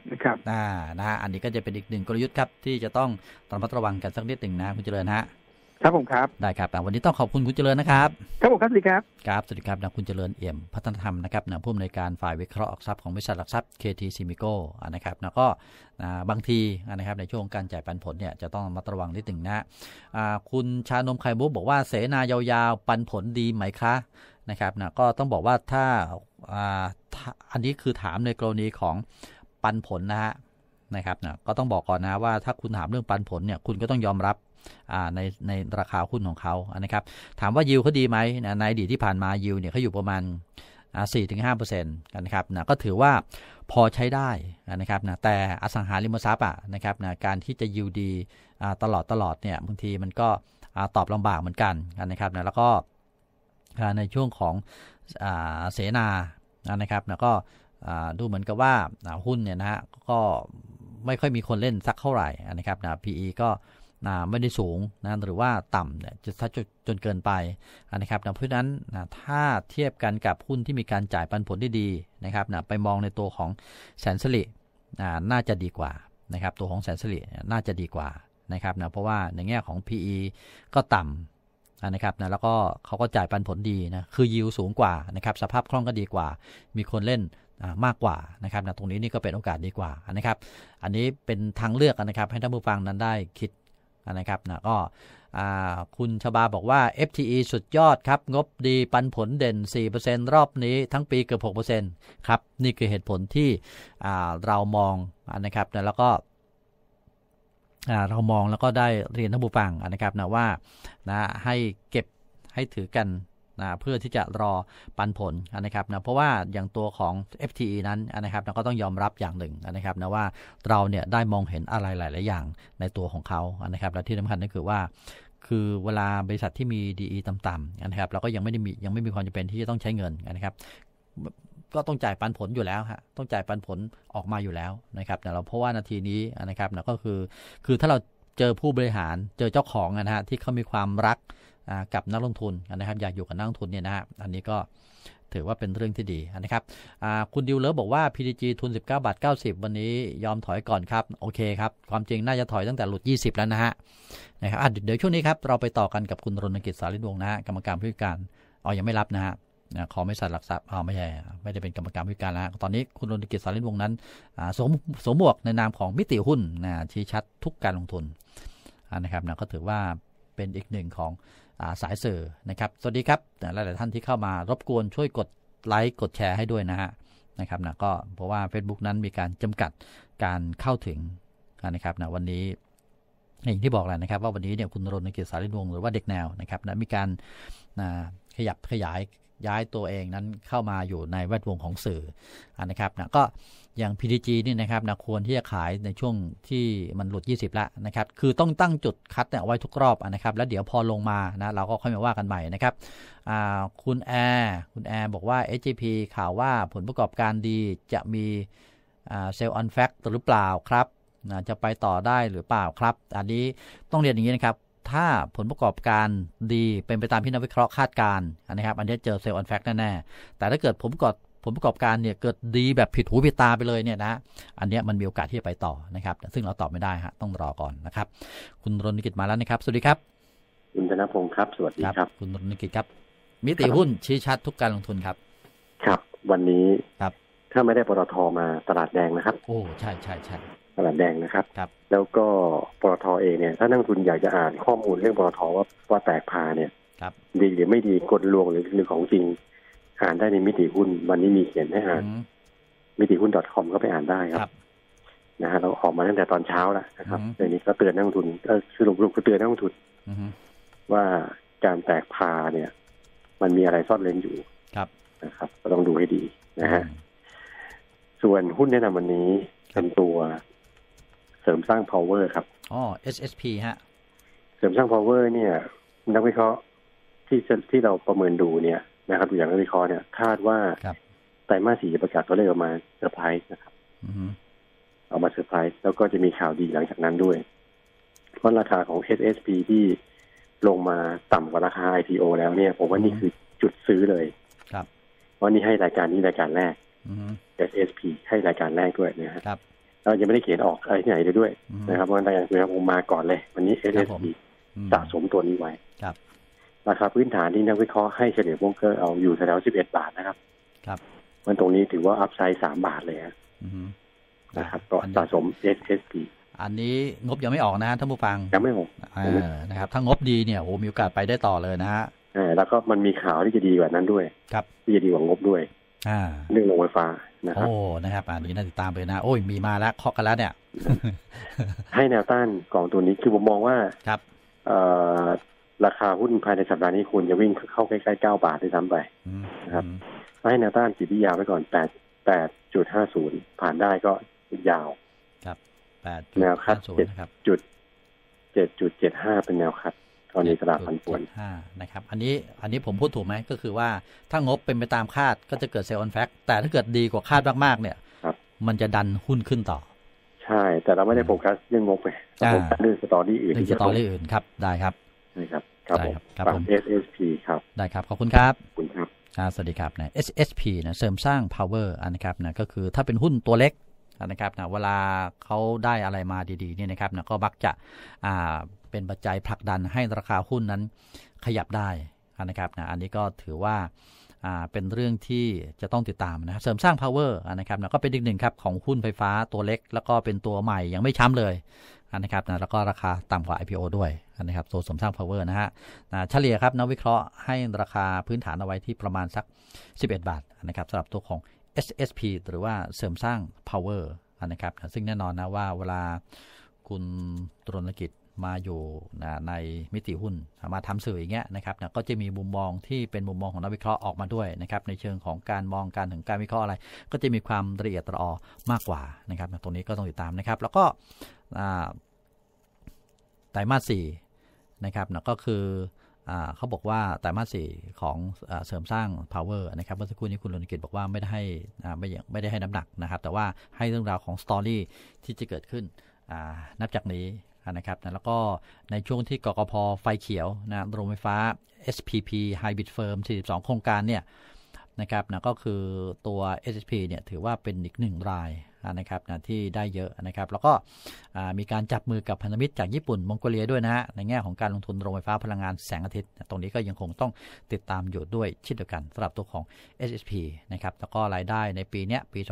นะครับนะฮะอันนี้ก็จะเป็นอีกหนึ่งกลยุทธ์ครับที่จะต้องระมัดระวังกันสักนิดหนึ่งนะคุณเจริญฮะครับผมครับได้ครับวันนี้ต้องขอบคุณคุณเจริญนะครับครับผมครับสวัสดีครับครับสวัสดีครับนะคุณเจริญเอี่ยมพัฒนธรรมนะครับนะผู้อำนวยการฝ่ายวิเคราะห์หลักทรัพย์ของบริษัทหลักทรัพย์ KT Simico นะครับนะก็บางทีนะครับในช่วงการจ่ายปันผลเนี่ยจะต้องระมัดระวังนิดหนึ่งนะคุณชานมไข่มุกบอกว่าเสนายาวๆปันผลดีไหมคะนะครับนะก็ต้องบอกว่าถ้าอันนี้คือถามในกรณีของปันผลนะครับนะก็ต้องบอกก่อนนะว่าถ้าคุณถามเรื่องปันผลเนี่ยคุณก็ต้องยอมรับในราคาหุ้นของเขานะครับถามว่ายิวเขาดีไหมในอดีตที่ผ่านมายิวเนี่ยเขาอยู่ประมาณ 4-5% นะครับนะก็ถือว่าพอใช้ได้นะครับนะแต่อสังหาริมทรัพย์นะครับนะการที่จะยิวดีตลอดเนี่ยบางทีมันก็ตอบลำบากเหมือนกันนะครับนะแล้วก็ในช่วงของเสนานะครับนะก็ดูเหมือนกับว่าหุ้นเนี่ยนะฮะก็ไม่ค่อยมีคนเล่นสักเท่าไหร่นะครับนะ PE ก็ไม่ได้สูงนะหรือว่าต่ำเนี่ยจะจนเกินไปนะครับนะเพราะฉะนั้นถ้าเทียบกันกับหุ้นที่มีการจ่ายปันผลที่ดีนะครับนะไปมองในตัวของแสนสิริน่าจะดีกว่านะครับตัวของแสนสิริน่าจะดีกว่านะครับนะเพราะว่าในแง่ของ PE ก็ต่ำนะครับนะแล้วก็เขาก็จ่ายปันผลดีนะคือยิวสูงกว่านะครับสภาพคล่องก็ดีกว่ามีคนเล่นมากกว่านะครับนะตรงนี้นี่ก็เป็นโอกาสดีกว่านะครับอันนี้เป็นทางเลือกนะครับให้ท่านผู้ฟังนั้นได้คิดนะครับนะก็คุณชบาบอกว่า FTE สุดยอดครับงบดีปันผลเด่น 4% รอบนี้ทั้งปีเกือบ 6% ครับนี่คือเหตุผลที่เรามองนะครับนะแล้วก็เรามองแล้วก็ได้เรียนท่านผู้ฟังนะครับนะว่าให้เก็บให้ถือกันเพื่อที่จะรอปันผลนะครับนะเพราะว่าอย่างตัวของ FTE นั้นนะครับนะก็ต้องยอมรับอย่างหนึ่งนะครับนะว่าเราเนี่ยได้มองเห็นอะไรหลายๆอย่างในตัวของเขานะครับและที่สำคัญก็คือว่าคือเวลาบริษัทที่มี DE ต่ำๆนะครับเราก็ยังไม่มีความจำเป็นที่จะต้องใช้เงินนะครับก็ต้องจ่ายปันผลอยู่แล้วฮะต้องจ่ายปันผลออกมาอยู่แล้วนะครับแต่เราเพราะว่านาทีนี้นะครับนะก็คือถ้าเราเจอผู้บริหารเจอเจ้าของนะฮะที่เขามีความรักกับนักลงทุนนะครับอยากอยู่กับนักลงทุนเนี่ยนะฮะอันนี้ก็ถือว่าเป็นเรื่องที่ดีนะครับคุณดิวเลอร์บอกว่า PTG ทุน 19.90 วันนี้ยอมถอยก่อนครับโอเคครับความจริงน่าจะถอยตั้งแต่หลุด20แล้วนะฮะนะครับเดี๋ยวช่วงนี้ครับเราไปต่อกันกับคุณรณกิจสารินวงศ์นะฮะกรรมการผู้จัดการยังไม่รับนะฮะขอไม่สัตว์หลักทรัพย์ไม่ได้เป็นกรรมการผู้จัดการแล้วตอนนี้คุณรณกิจสารินวงศ์นั้นสวมหมวกในนามของมิติหุ้นชี้ชัดทุกการลงทุนนะครับก็ถือว่าเป็นอีกหนึ่งของสายสื่อนะครับสวัสดีครับหลายๆท่านที่เข้ามารบกวนช่วยกดไลค์กดแชร์ให้ด้วยนะครับก็เพราะว่า Facebook นั้นมีการจำกัดการเข้าถึงนะครับวันนี้อย่างที่บอกแล้วนะครับว่าวันนี้เนี่ยคุณรณกิจสารินวงศ์หรือว่าเด็กแนวนะครับมีการขยับขยายย้ายตัวเองนั้นเข้ามาอยู่ในแวดวงของสื่อนะครับก็อย่าง PTG นี่นะครับควรที่จะขายในช่วงที่มันหลุด20แล้วนะครับคือต้องตั้งจุดคัดเนี่ยไว้ทุกรอบนะครับแล้วเดี๋ยวพอลงมาเราก็ค่อยมาว่ากันใหม่นะครับคุณแอร์บอกว่า SJP ข่าวว่าผลประกอบการดีจะมีเซลล์ออนแฟกต์หรือเปล่าครับจะไปต่อได้หรือเปล่าครับอันนี้ต้องเรียนอย่างนี้นะครับถ้าผลประกอบการดีเป็นไปตามที่นักวิเคราะห์คาดการณ์นะครับอันนี้เจอเซลล์ออนแฟกต์แน่ๆแต่ถ้าเกิดผลประกอบการเนี่ยเกิดดีแบบผิดหูผิดตาไปเลยเนี่ยนะอันนี้มันมีโอกาสที่จะไปต่อนะครับซึ่งเราตอบไม่ได้ฮะต้องรอก่อนนะครับคุณรณกิจมาแล้วนะครับสวัสดีครับคุณธนพงศ์ครับสวัสดีครับคุณรณกิจครับมิติหุ้นชี้ชัดทุกการลงทุนครับครับวันนี้ครับถ้าไม่ได้ปตท.มาตลาดแดงนะครับโอ้ใช่ตลาดแดงนะครับแล้วก็ปตท.เองเนี่ยถ้านักลงทุนอยากจะอ่านข้อมูลเรื่องปตท.ว่าแตกพาเนี่ยดีหรือไม่ดีกลลวงหรือของจริงอ่านได้ในมิติหุ้นวันนี้มีเขียนให้อ่านมิติหุ้น .com ก็ไปอ่านได้ครับนะฮะเราออกมาตั้งแต่ตอนเช้าแล้วนะครับเดี๋ยวนี้ก็เตือนนักลงทุนสรุปก็เตือนนักลงทุนว่าการแตกพาเนี่ยมันมีอะไรซ่อนเร้นอยู่นะครับก็ต้องดูให้ดีนะฮะส่วนหุ้นแนะนำวันนี้เป็นตัวเสริมสร้าง power ครับ SSP ฮะเสริมสร้าง power เนี่ยนักวิเคราะห์ที่เราประเมินดูเนี่ยนะครับอย่างนักวิเคราะห์เนี่ยคาดว่าไตรมาส 4จะประกาศตัวเลขออกมาเซอร์ไพรส์นะครับเอามาเซอร์ไพรส์แล้วก็จะมีข่าวดีหลังจากนั้นด้วยเพราะราคาของ SSP ที่ลงมาต่ำกว่าราคา IPO แล้วเนี่ยผมว่านี่คือจุดซื้อเลยเพราะนี่ให้รายการนี้รายการแรกSSP ให้รายการแรกด้วยนะครับเรายังไม่ได้เขียนออกอะไรที่ไหนเลยด้วยนะครับเพราะฉะนั้นรายงานคุณภาพผมมาก่อนเลยวันนี้ SSP สะสมตัวนี้ไว้ราคาพื้นฐานที่นักวิเคราะห์ให้เฉลี่ยโบรกเกอร์เอาอยู่แถว11 บาทนะครับมันตรงนี้ถือว่าอัพไซด์3 บาทเลยนะครับก็สะสม SSP อันนี้งบยังไม่ออกนะท่านผู้ฟังยังไม่ออกนะครับถ้างบดีเนี่ยโอ้มีโอกาสไปได้ต่อเลยนะฮะแล้วก็มันมีข่าวที่จะดีกว่านั้นด้วยที่จะดีกว่างบด้วยเรื่องโรงไฟฟ้านะครับโอ้นะครับอันนี้น่าติดตามเลยนะโอ้ยมีมาแล้วเคาะกันแล้วเนี่ยให้แนวต้านของตัวนี้คือผมมองว่าราคาหุ้นภายในสัปดาห์นี้ควรจะวิ่งเข้าใกล้ๆ9 บาทได้ซ้ำไปนะครับให้แนวต้านจิตวิทยาไว้ก่อน8.50ผ่านได้ก็ยาวครับแนวคัด7.75เป็นแนวคัดตอนนี้ตลาดผันผวนนะครับอันนี้ผมพูดถูกไหมก็คือว่าถ้างบเป็นไปตามคาดก็จะเกิดเซลล์ออนแฟกแต่ถ้าเกิดดีกว่าคาดมากๆเนี่ยมันจะดันหุ้นขึ้นต่อใช่แต่เราไม่ได้โฟกัสเรื่องงบไปโฟกัสเรื่องสตอรี่อื่นสตอรี่อื่นครับได้ครับครับผม SSP ครับได้ครับขอบคุณครับขอบคุณครับสวัสดีครับนะ SSP นะเสริมสร้าง power นะครับนะก็คือถ้าเป็นหุ้นตัวเล็กนะครับนะเวลาเขาได้อะไรมาดีๆเนี่ยนะครับนะก็มักจะเป็นปัจจัยผลักดันให้ราคาหุ้นนั้นขยับได้นะครับนะอันนี้ก็ถือว่าเป็นเรื่องที่จะต้องติดตามนะเสริมสร้าง power นะครับนะก็เป็นอีกหนึ่งครับของหุ้นไฟฟ้าตัวเล็กแล้วก็เป็นตัวใหม่ยังไม่ช้ำเลยนะครับนะแล้วก็ราคาต่ำกว่า IPO ด้วยนะครับตัวเสริมสร้าง power นะฮะเฉลี่ยครับนักวิเคราะห์ให้ราคาพื้นฐานเอาไว้ที่ประมาณสัก11 บาทนะครับสำหรับตัวของ SSP หรือว่าเสริมสร้าง power นะครับซึ่งแน่นอนนะว่าเวลาคุณตรณกิจมาอยู่ในมิติหุ้นมาทำสื่ออย่างเงี้ยนะครับก็จะมีมุมมองที่เป็นมุมมองของนักวิเคราะห์ออกมาด้วยนะครับในเชิงของการมองการถึงการวิเคราะห์อะไรก็จะมีความละเอียดละออมากกว่านะครับตรงนี้ก็ต้องติดตามนะครับแล้วก็ไตรมาส 4นะครับก็คือเขาบอกว่าไตรมาส 4ของเสริมสร้าง power นะครับเมื่อสักครู่นี้คุณรณกิจบอกว่าไม่ได้ให้น้ำหนักนะครับแต่ว่าให้เรื่องราวของสตอรี่ที่จะเกิดขึ้นนับจากนี้นะครับแล้วก็ในช่วงที่กกพ.ไฟเขียวนะโรงไฟฟ้า SPP Hybrid Firm 42โครงการเนี่ยนะครับก็คือตัว SSP เนี่ยถือว่าเป็นอีก1 รายนะครับที่ได้เยอะนะครับแล้วก็มีการจับมือกับพันธมิตรจากญี่ปุ่นมองโกเลียด้วยนะฮะในแง่ของการลงทุนโรงไฟฟ้าพลังงานแสงอาทิตย์ตรงนี้ก็ยังคงต้องติดตามอยู่ด้วยเช่นเดียวกันสำหรับตัวของ SSP นะครับแล้วก็รายได้ในปีนี้ปี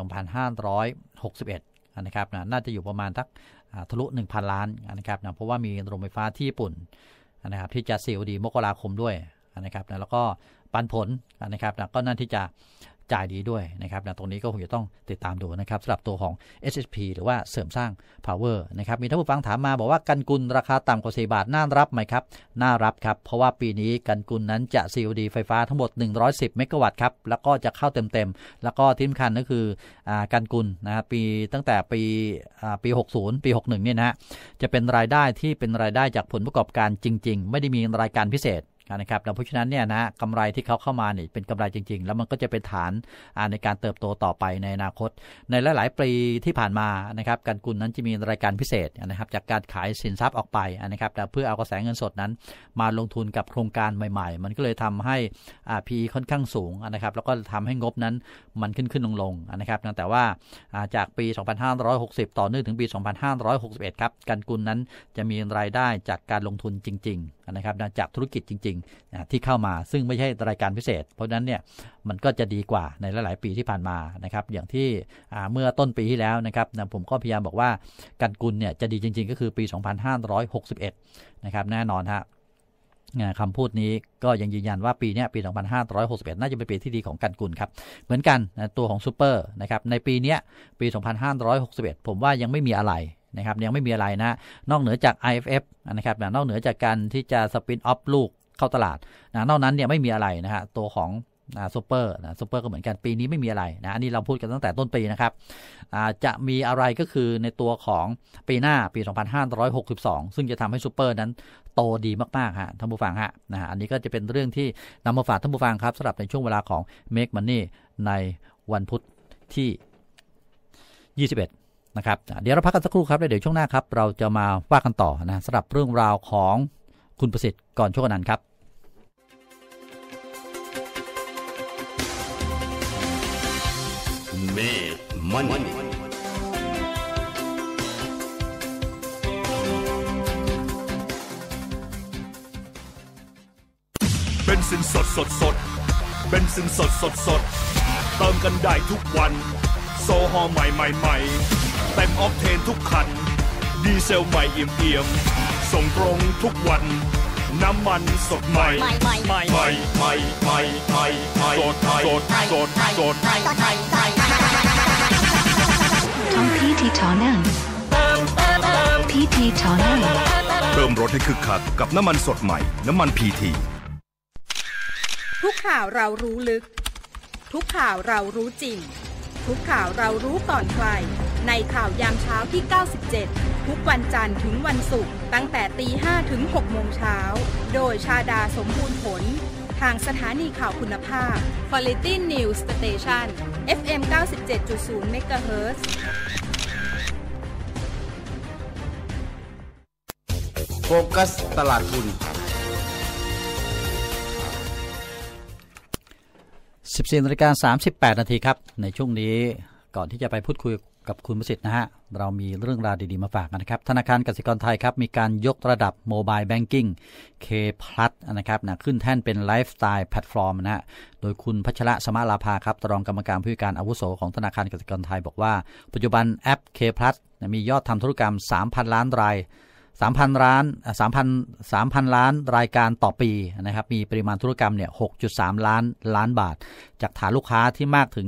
2561นะครับน่าจะอยู่ประมาณสักทะลุ 1,000 ล้านนะครับเพราะว่ามีโรงไฟฟ้าที่ญี่ปุ่นนะครับที่จะ COD มกราคมด้วยนะครับแล้วก็ปันผลนะครับก็น่าที่จะจ่ายดีด้วยนะครับตรงนี้ก็คงจะต้องติดตามดูนะครับสำหรับตัวของ SSP หรือว่าเสริมสร้าง power นะครับมีท่านผู้ฟังถามมาบอกว่ากันกุลราคาต่ำกว่า4 บาทน่ารับไหมครับน่ารับครับเพราะว่าปีนี้กันกุลนั้นจะ COD ไฟฟ้าทั้งหมด110เมกะวัตต์ครับแล้วก็จะเข้าเต็มๆแล้วก็ที่สำคัญก็คือกันกุลนะครับปีตั้งแต่ปี60ปี61เนี่ยนะจะเป็นรายได้ที่เป็นรายได้จากผลประกอบการจริงๆไม่ได้มีรายการพิเศษนะครับเพราะฉะนั้นเนี่ยนะกำไรที่เขาเข้ามาเนี่ยเป็นกำไรจริงๆแล้วมันก็จะเป็นฐานในการเติบโตต่อไปในอนาคตในหลายๆปีที่ผ่านมานะครับกันกุลนั้นจะมีรายการพิเศษนะครับจากการขายสินทรัพย์ออกไปนะครับเพื่อเอากระแสเงินสดนั้นมาลงทุนกับโครงการใหม่ๆมันก็เลยทำให้PE ค่อนข้างสูงนะครับแล้วก็ทำให้งบนั้นมันขึ้นลงนะครับแต่ว่าจากปี 2560 ต่อเนื่องถึงปี 2561 ครับกันกุลนั้นจะมีรายได้จากการลงทุนจริงๆนะครับจากธุรกิจจริงที่เข้ามาซึ่งไม่ใช่รายการพิเศษเพราะฉะนั้นเนี่ยมันก็จะดีกว่าในหลายๆปีที่ผ่านมานะครับอย่างที่เมื่อต้นปีที่แล้วนะครับผมก็พยายามบอกว่ากันกุลเนี่ยจะดีจริงๆก็คือปี 2561 นะครับแน่นอนฮะคำพูดนี้ก็ยังยืนยันว่าปีนี้ปี 2561 น่าจะเป็นปีที่ดีของกันกุลครับเหมือนกันตัวของซูเปอร์นะครับในปีนี้ปี 2561 ผมว่ายังไม่มีอะไรนะครับยังไม่มีอะไรนะนอกเหนือจาก IFF นะครับนอกเหนือจากการที่จะสปินออฟลูกเข้าตลาดนอกนั้นเนี่ยไม่มีอะไรนะฮะตัวของซูเปอร์ก็เหมือนกันปีนี้ไม่มีอะไรนะอันนี้เราพูดกันตั้งแต่ต้นปีนะครับจะมีอะไรก็คือในตัวของปีหน้าปี 2562 ซึ่งจะทำให้ซูเปอร์นั้นโตดีมากๆฮะท่านผู้ฟังฮะอันนี้ก็จะเป็นเรื่องที่นำมาฝากท่านผู้ฟังครับสำหรับในช่วงเวลาของ Make Money ในวันพุธที่ 21 นะครับเดี๋ยวเราพักกันสักครู่ครับแล้วเดี๋ยวช่วงหน้าครับเราจะมาว่ากันต่อนะสำหรับเรื่องราวของคุณประสิทธิ์ก่อนโชคอนันต์ครับ Make Money ซินสดเบนซินสดเติมกันได้ทุกวันโซฮอล์ใหม่เต็มออกเทนทุกคันดีเซลใหม่เอี่ยมส่งตรงทุกวันน้ำมันสดใหม่สดท่องพีทีทอนั่งพีทีทอนั่งเติมรถให้คึกคักกับน้ำมันสดใหม่น้ำมันพีทีทุกข่าวเรารู้ลึกทุกข่าวเรารู้จริงทุกข่าวเรารู้ก่อนใครในข่าวยามเช้าที่97ทุกวันจันทร์ถึงวันศุกร์ตั้งแต่ 5:00 ถึง 6:00 น.โดยชาดาสมบูรณ์ผลทางสถานีข่าวคุณภาพ Quality News Station FM 97.0 MHz โฟกัสตลาดทุน 14:38 นาทีครับในช่วงนี้ก่อนที่จะไปพูดคุยกับคุณประสิทธิ์นะฮะเรามีเรื่องราวดีๆมาฝากกันนะครับธนาคารกสิกรไทยครับมีการยกระดับโมบายแบงกิ้ง K Plus นะครับนะขึ้นแท่นเป็นไลฟ์สไตล์แพลตฟอร์มนะฮะโดยคุณพัชระสมะลาภาครับรองกรรมการผู้จัดการอาวุโสของธนาคารกสิกรไทยบอกว่าปัจจุบันแอป K Plus มียอดทำธุรกรรม 3,000 ล้านราย3,000 ล้านรายการต่อปีนะครับมีปริมาณธุรกรรมเนี่ย 6.3 ล้านบาทจากฐานลูกค้าที่มากถึง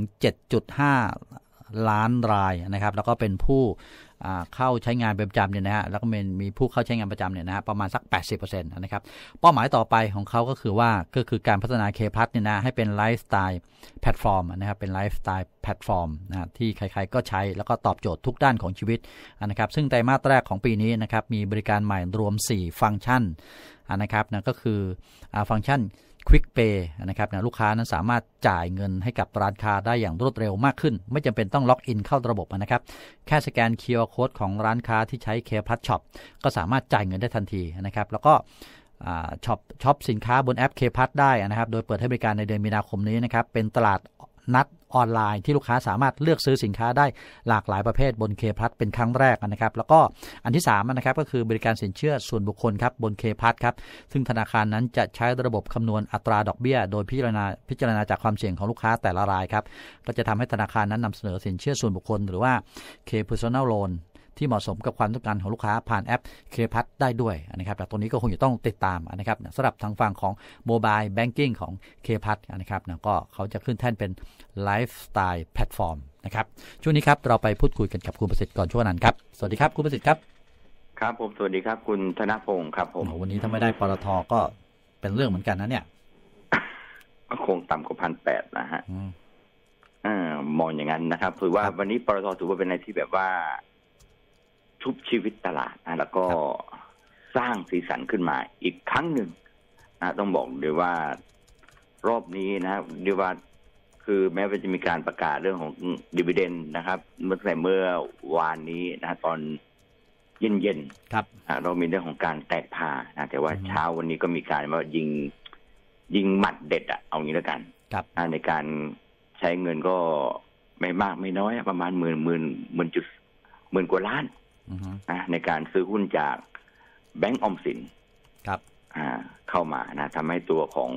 7.5 ล้านรายนะครับแล้วก็เป็นผู้เข้าใช้งานเป็นประจำเนี่ยนะฮะแล้วก็มีผู้เข้าใช้งานประจำเนี่ยนะฮะประมาณสัก 80% นะครับเป้าหมายต่อไปของเขาก็คือการพัฒนา K Plus เนี่ยนะให้เป็นไลฟ์สไตล์แพลตฟอร์มนะครับเป็นไลฟ์สไตล์แพลตฟอร์มนะที่ใครๆก็ใช้แล้วก็ตอบโจทย์ทุกด้านของชีวิตนะครับซึ่งไตรมาสแรกของปีนี้นะครับมีบริการใหม่รวม4ฟังก์ชันนะครับนะก็คือฟังก์ชันQuick Pay นะครับลูกค้านั้นสามารถจ่ายเงินให้กับร้านค้าได้อย่างรวดเร็วมากขึ้นไม่จำเป็นต้องล็อกอินเข้าระบบนะครับแค่สแกน QR Code ของร้านค้าที่ใช้ K Plus Shop ก็สามารถจ่ายเงินได้ทันทีนะครับแล้วก็ช็อปสินค้าบนแอป K Plus ได้นะครับโดยเปิดให้บริการในเดือนมีนาคมนี้นะครับเป็นตลาดนัดออนไลน์ที่ลูกค้าสามารถเลือกซื้อสินค้าได้หลากหลายประเภทบน K Plus เป็นครั้งแรกนะครับแล้วก็อันที่3นะครับก็คือบริการสินเชื่อส่วนบุคคลครับบน K Plus ครับซึ่งธนาคารนั้นจะใช้ระบบคำนวณอัตราดอกเบี้ยโดยพิจารณาจากความเสี่ยงของลูกค้าแต่ละรายครับก็จะทำให้ธนาคารนั้นนำเสนอสินเชื่อส่วนบุคคลหรือว่า K Personal Loanที่เหมาะสมกับความต้องการของลูกค้าผ่านแอป K Plus ได้ด้วยนะครับแต่ตรงนี้ก็คงจะต้องติดตามนะครับสำหรับทางฝั่งของ Mobile Banking ของ K Plus นะครับก็เขาจะขึ้นแท่นเป็น Lifestyle Platform นะครับช่วงนี้ครับเราไปพูดคุยกันกับคุณประสิทธิ์ก่อนช่วงนั้นครับสวัสดีครับคุณประสิทธิ์ครับครับผมสวัสดีครับคุณธนพงศ์ครับผมวันนี้ถ้าไม่ได้ปตท.ก็เป็นเรื่องเหมือนกันนะเนี่ยก็คงต่ำกว่า 1,800 นะฮะมองอย่างนั้นนะครับถือว่าวันนี้ปตท.ถือว่าเป็นอะไรที่แบบว่าชุบชีวิตตลาดนะแล้วก็สร้างสีสันขึ้นมาอีกครั้งหนึ่งนะต้องบอกเลยว่ารอบนี้นะเรียกว่าคือแม้ว่าจะมีการประกาศเรื่องของดิวิเดนด์นะครับเมื่อวานนี้นะตอนเย็นๆครับเรามีเรื่องของการแตกพานะแต่ว่าเช้าวันนี้ก็มีการว่ายิงหมัดเด็ดเอางี้แล้วกันในการใช้เงินก็ไม่มากไม่น้อยประมาณหมื่นกว่าล้านในการซื้อหุ้นจากแบงก์ออมสินครับเข้ามานะทำให้ตัวของ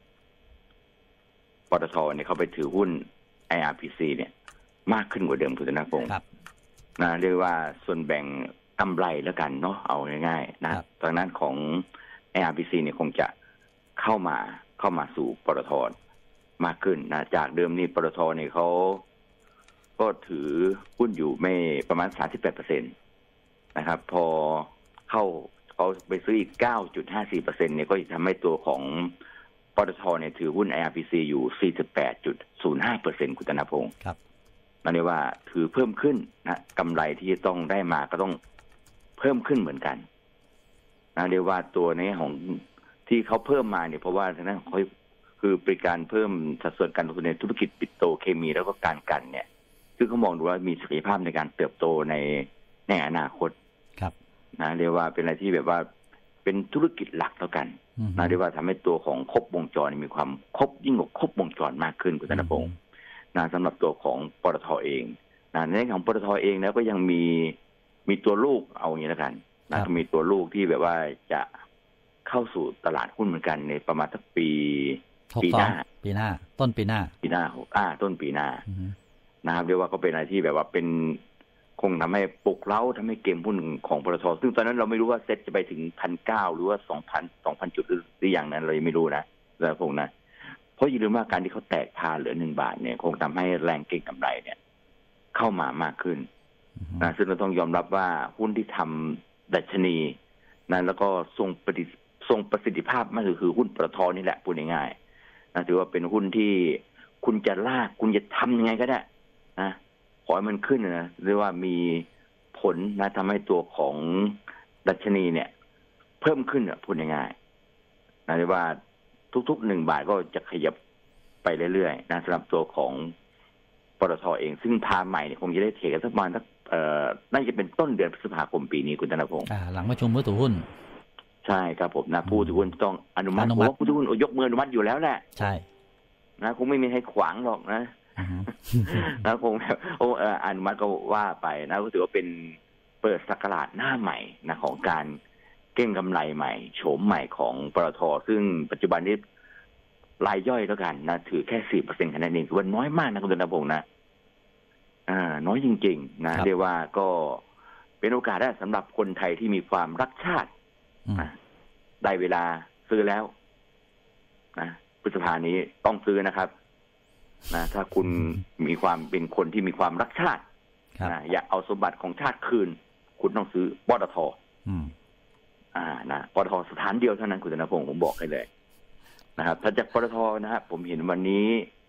ปตท.เนี่ยเขาไปถือหุ้น IRPC เนี่ยมากขึ้นกว่าเดิมคุณธนพงศ์นะเรียกว่าส่วนแบ่งกำไรแล้วกันเนาะเอาง่ายๆนะตอนนั้นของ IRPC เนี่ยคงจะเข้ามาสู่ปตท.มากขึ้นนะจากเดิมนี่ปตท.เนี่ยเขาก็ถือหุ้นอยู่ไม่ประมาณ 38%นะครับพอเขาไปซื้ออีก 9.54% เนี่ยก็จะทำให้ตัวของปตท.เนี่ยถือหุ้น IRPC อยู่ 48.05% คุณธนพงศ์ครับนั่นเรียกว่าถือเพิ่มขึ้นนะกำไรที่ต้องได้มาก็ต้องเพิ่มขึ้นเหมือนกันนะเรียกว่าตัวนี้ของที่เขาเพิ่มมาเนี่ยเพราะว่าทางนั้นเขาคือบริการเพิ่มสัดส่วนการลงทุนในธุรกิจปิโตรเคมีแล้วก็การกันเนี่ยซึ่งเขามองดูว่ามีศักยภาพในการเติบโตในอนาคตครับนะเรียกว่าเป็นอะไรที่แบบว่าเป็นธุรกิจหลักแล้วกันนะเรียกว่าทำให้ตัวของครบวงจรมีความครบยิ่งกว่าครบวงจรมากขึ้นคุณธนพงศ์นะสำหรับตัวของปตท.เองนะในของปตท.เองแล้วก็ยังมีตัวลูกเอาอย่างนี้แล้วกันนะมีตัวลูกที่แบบว่าจะเข้าสู่ตลาดหุ้นเหมือนกันในประมาณสักปีหน้าต้นปีหน้าต้นปีหน้านะครับเรียกว่าก็เป็นอะไรที่แบบว่าเป็นคงทำให้ปลุกเร้าทำให้เกมหุ้นของปตท.ซึ่งตอนนั้นเราไม่รู้ว่าเซ็ตจะไปถึง 1,900 หรือว่า 2,000 จุดหรืออย่างนั้นเรายังไม่รู้นะแล้วพวกนั้นเพราะอย่าลืมว่าการที่เขาแตกพาเหลือ1 บาทเนี่ยคงทำให้แรงเก็งกำไรเนี่ยเข้ามามากขึ้นนะซึ่งเราต้องยอมรับว่าหุ้นที่ทำดัชนีนั้นแล้วก็ทรงประสิทธิภาพมากคือหุ้นปตท.นี่แหละพูดง่ายๆนะถือว่าเป็นหุ้นที่คุณจะลากคุณจะทำยังไงก็ได้นะขอให้มันขึ้นนะเรียกว่ามีผลนะทำให้ตัวของดัชนีเนี่ยเพิ่มขึ้นพูดง่ายๆนะเรียกว่าทุกๆ1 บาทก็จะขยับไปเรื่อยๆนะสำหรับตัวของปตท.เองซึ่งพาใหม่เนี่ยคงจะได้เทรดกันสักประมาณน่าจะเป็นต้นเดือนพฤษภาคมปีนี้คุณธนพงศ์หลังประชุมผู้ถือหุ้นใช่ครับผมนะผู้ถือหุ้นต้องอนุมัติเพราะผู้ถือหุ้นยกมืออนุมัติอยู่แล้วแหละใช่นะคงไม่มีใครขวางหรอกนะแล้วคงแบบอนุมัติก็ว่าไปนะก็ถือว่าเป็นเปิดศักราชหน้าใหม่นะของการเก็งกำไรใหม่โฉมใหม่ของปตท.ซึ่งปัจจุบันนี้รายย่อยแล้วกันนะถือแค่ 4% แค่นั้นเองถือว่าน้อยมากนะคุณธนพงศ์นะน้อยจริงๆนะเรียกว่าก็เป็นโอกาสได้สำหรับคนไทยที่มีความรักชาติได้เวลาซื้อแล้วนะพฤษภานี้ต้องซื้อนะครับนะถ้าคุณมีความเป็นคนที่มีความรักชาตินะอยากเอาสมบัติของชาติคืนคุณต้องซื้อปตท.นะปตท.สถานเดียวเท่านั้นคุณธนพงศ์ผมบอกให้เลยนะครับถ้าจากปตท.นะครับผมเห็นวันนี้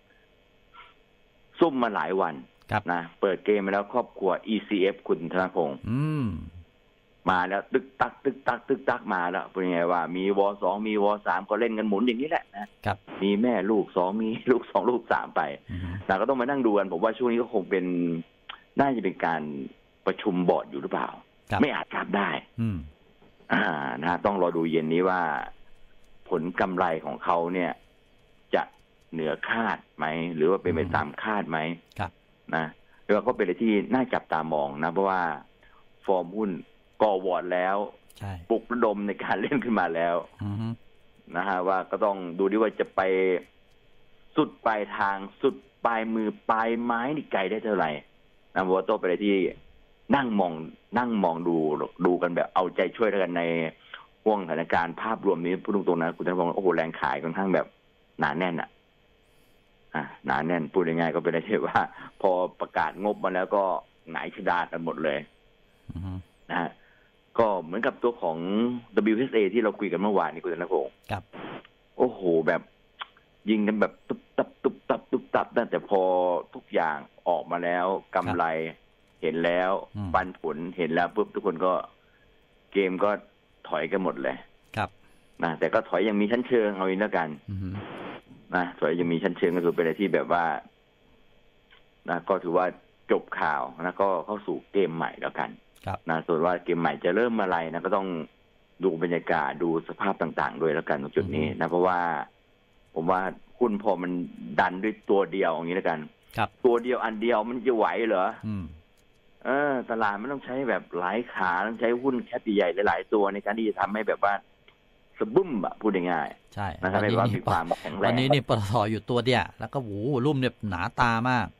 ซุ่มมาหลายวันนะเปิดเกมมาแล้วครอบครัว ECF คุณธนพงศ์มาแล้วตึกตักมาแล้วเป็นไงว่ามีว.2 มีว.3 ก็เล่นกันหมุนอย่างนี้แหละนะครับมีแม่ลูก2มีลูก2ลูก3ไปแต่ก็ต้องมานั่งดูกันผมว่าช่วงนี้ก็คงเป็นน่าจะเป็นการประชุมบอร์ดอยู่หรือเปล่าไม่อาจทราบได้นะต้องรอดูเย็นนี้ว่าผลกำไรของเขาเนี่ยจะเหนือคาดไหมหรือว่าเป็นไปตามคาดไหมนะหรือว่าก็เป็นอะไรที่น่าจับตามองนะเพราะว่าฟอร์มหุ้นก่อวอร์ดแล้วปลุกระดมในการเล่นขึ้นมาแล้วนะฮะว่าก็ต้องดูดิว่าจะไปสุดปลายทางสุดปลายมือปลายไม้นี่ไกลได้เท่าไหร่นะเพราะว่าตัวเป็นอะไรที่นั่งมองดูกันแบบเอาใจช่วยกันในห่วงสถานการณ์ภาพรวมนี้พูดตรงๆนะคุณธนพงศ์โอ้โหแรงขายค่อนข้างแบบหนาแน่นหนาแน่นพูดง่ายๆก็เป็นอะไรที่ว่าพอประกาศงบมาแล้วก็หงายชะดากันหมดเลยนะฮะก็เหมือนกับตัวของ WHA ที่เราคุยกันเมื่อวานนี้คุณธนพงศ์ครับโอ้โหแบบยิงกันแบบตุ๊บตับตั้งแต่พอทุกอย่างออกมาแล้วกำไรเห็นแล้วปันผลเห็นแล้วปุ๊บทุกคนก็เกมก็ถอยกันหมดเลยครับนะแต่ก็ถอยยังมีชั้นเชิงเอาอีกแล้วกันนะถอยยังมีชั้นเชิงก็คือเป็นอะไรที่แบบว่านะก็ถือว่าจบข่าวนะก็เข้าสู่เกมใหม่แล้วกันนะส่วนว่าเกมใหม่จะเริ่มอะไรนะก็ต้องดูบรรยากาศดูสภาพต่างๆด้วยแล้วกันตรงจุดนี้นะเพราะว่าผมว่าหุ้นพอมันดันด้วยตัวเดียวอย่างนี้แล้วกันตัวเดียวอันเดียวมันจะไหวเหรอตลาดมันต้องใช้แบบหลายขาต้องใช้หุ้นแคปใหญ่หลายๆตัวในการที่จะทำให้แบบว่าสะบึ้มพูดง่ายๆใช่นะครับให้ว่ามีความแข็งแรงวันนี้นี่ปตท.อยู่ตัวเดียวแล้วก็รุ่มเนี่ยหนาตามาก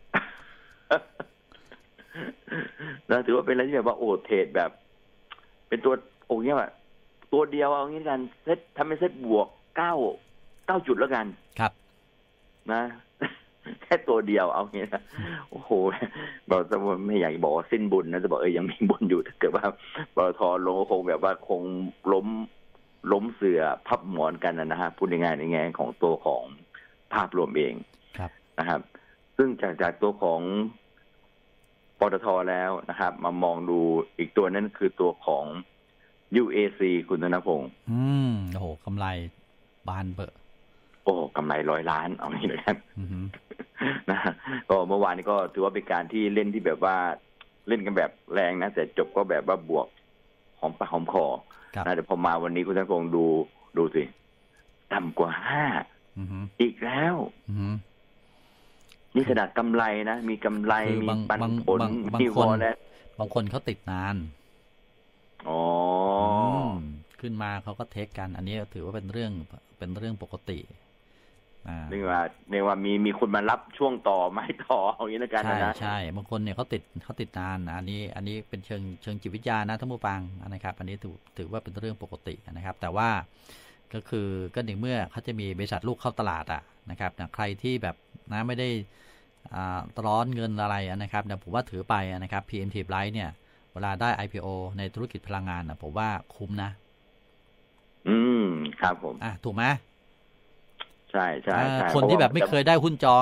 แล้วถือว่าเป็นอะไรที่แบบว่าโอ้เทรดแบบเป็นตัวโอ้เงี้ยแบบตัวเดียวเอางี้กันเซตทำเป็นเซตบวก9 จุดแล้วกันครับนะแค่ตัวเดียวเอางี้นะโอ้โหเราจะไม่อยากบอกว่าสิ้นบุญนะจะบอกยังมีบุญอยู่ถ้าเกิดว่าปตท.ลงคงแบบว่าคงล้มเสือพับหมอนกันนะฮะพูดง่ายๆในแง่ของตัวของภาพรวมเองนะครับซึ่งจากตัวของปตท.แล้วนะครับมามองดูอีกตัวนั้นคือตัวของ UAC คุณธนพงศ์โอ้โหกำไรบานเบอโอ้กำไร100 ล้านเอางี้เลยครับนะก็เมื่อวานนี้ก็ถือว่าเป็นการที่เล่นที่แบบว่าเล่นกันแบบแรงนะแต่จบก็แบบว่าบวกหอมปากหอมคอนะแต่พอมาวันนี้คุณธนพงศ์ดูสิต่ำกว่า5อีกแล้วนี่ขนาดกำไรนะมีกำไรมีปันผลมีวอลแล้วบางคนเขาติดนานขึ้นมาเขาก็เทคกันอันนี้ถือว่าเป็นเรื่องปกติเรียกว่ามีคนมารับช่วงต่อไม้ต่ออย่างนี้แล้วกันนะใช่บางคนเนี่ยเขาติดนานอันนี้เป็นเชิงจิตวิทยานะท่านผู้ฟังนะครับอันนี้ถือว่าเป็นเรื่องปกตินะครับแต่ว่าก็ในเมื่อเขาจะมีบริษัทลูกเข้าตลาดนะครับใครที่แบบนะไม่ได้ร้อนเงินอะไรนะครับผมว่าถือไปนะครับ PMT Bright เนี่ยเวลาได้ IPO ในธุรกิจพลังงานผมว่าคุ้มนะครับผมถูกไหมใช่ใช่คนที่แบบไม่เคยได้หุ้นจอง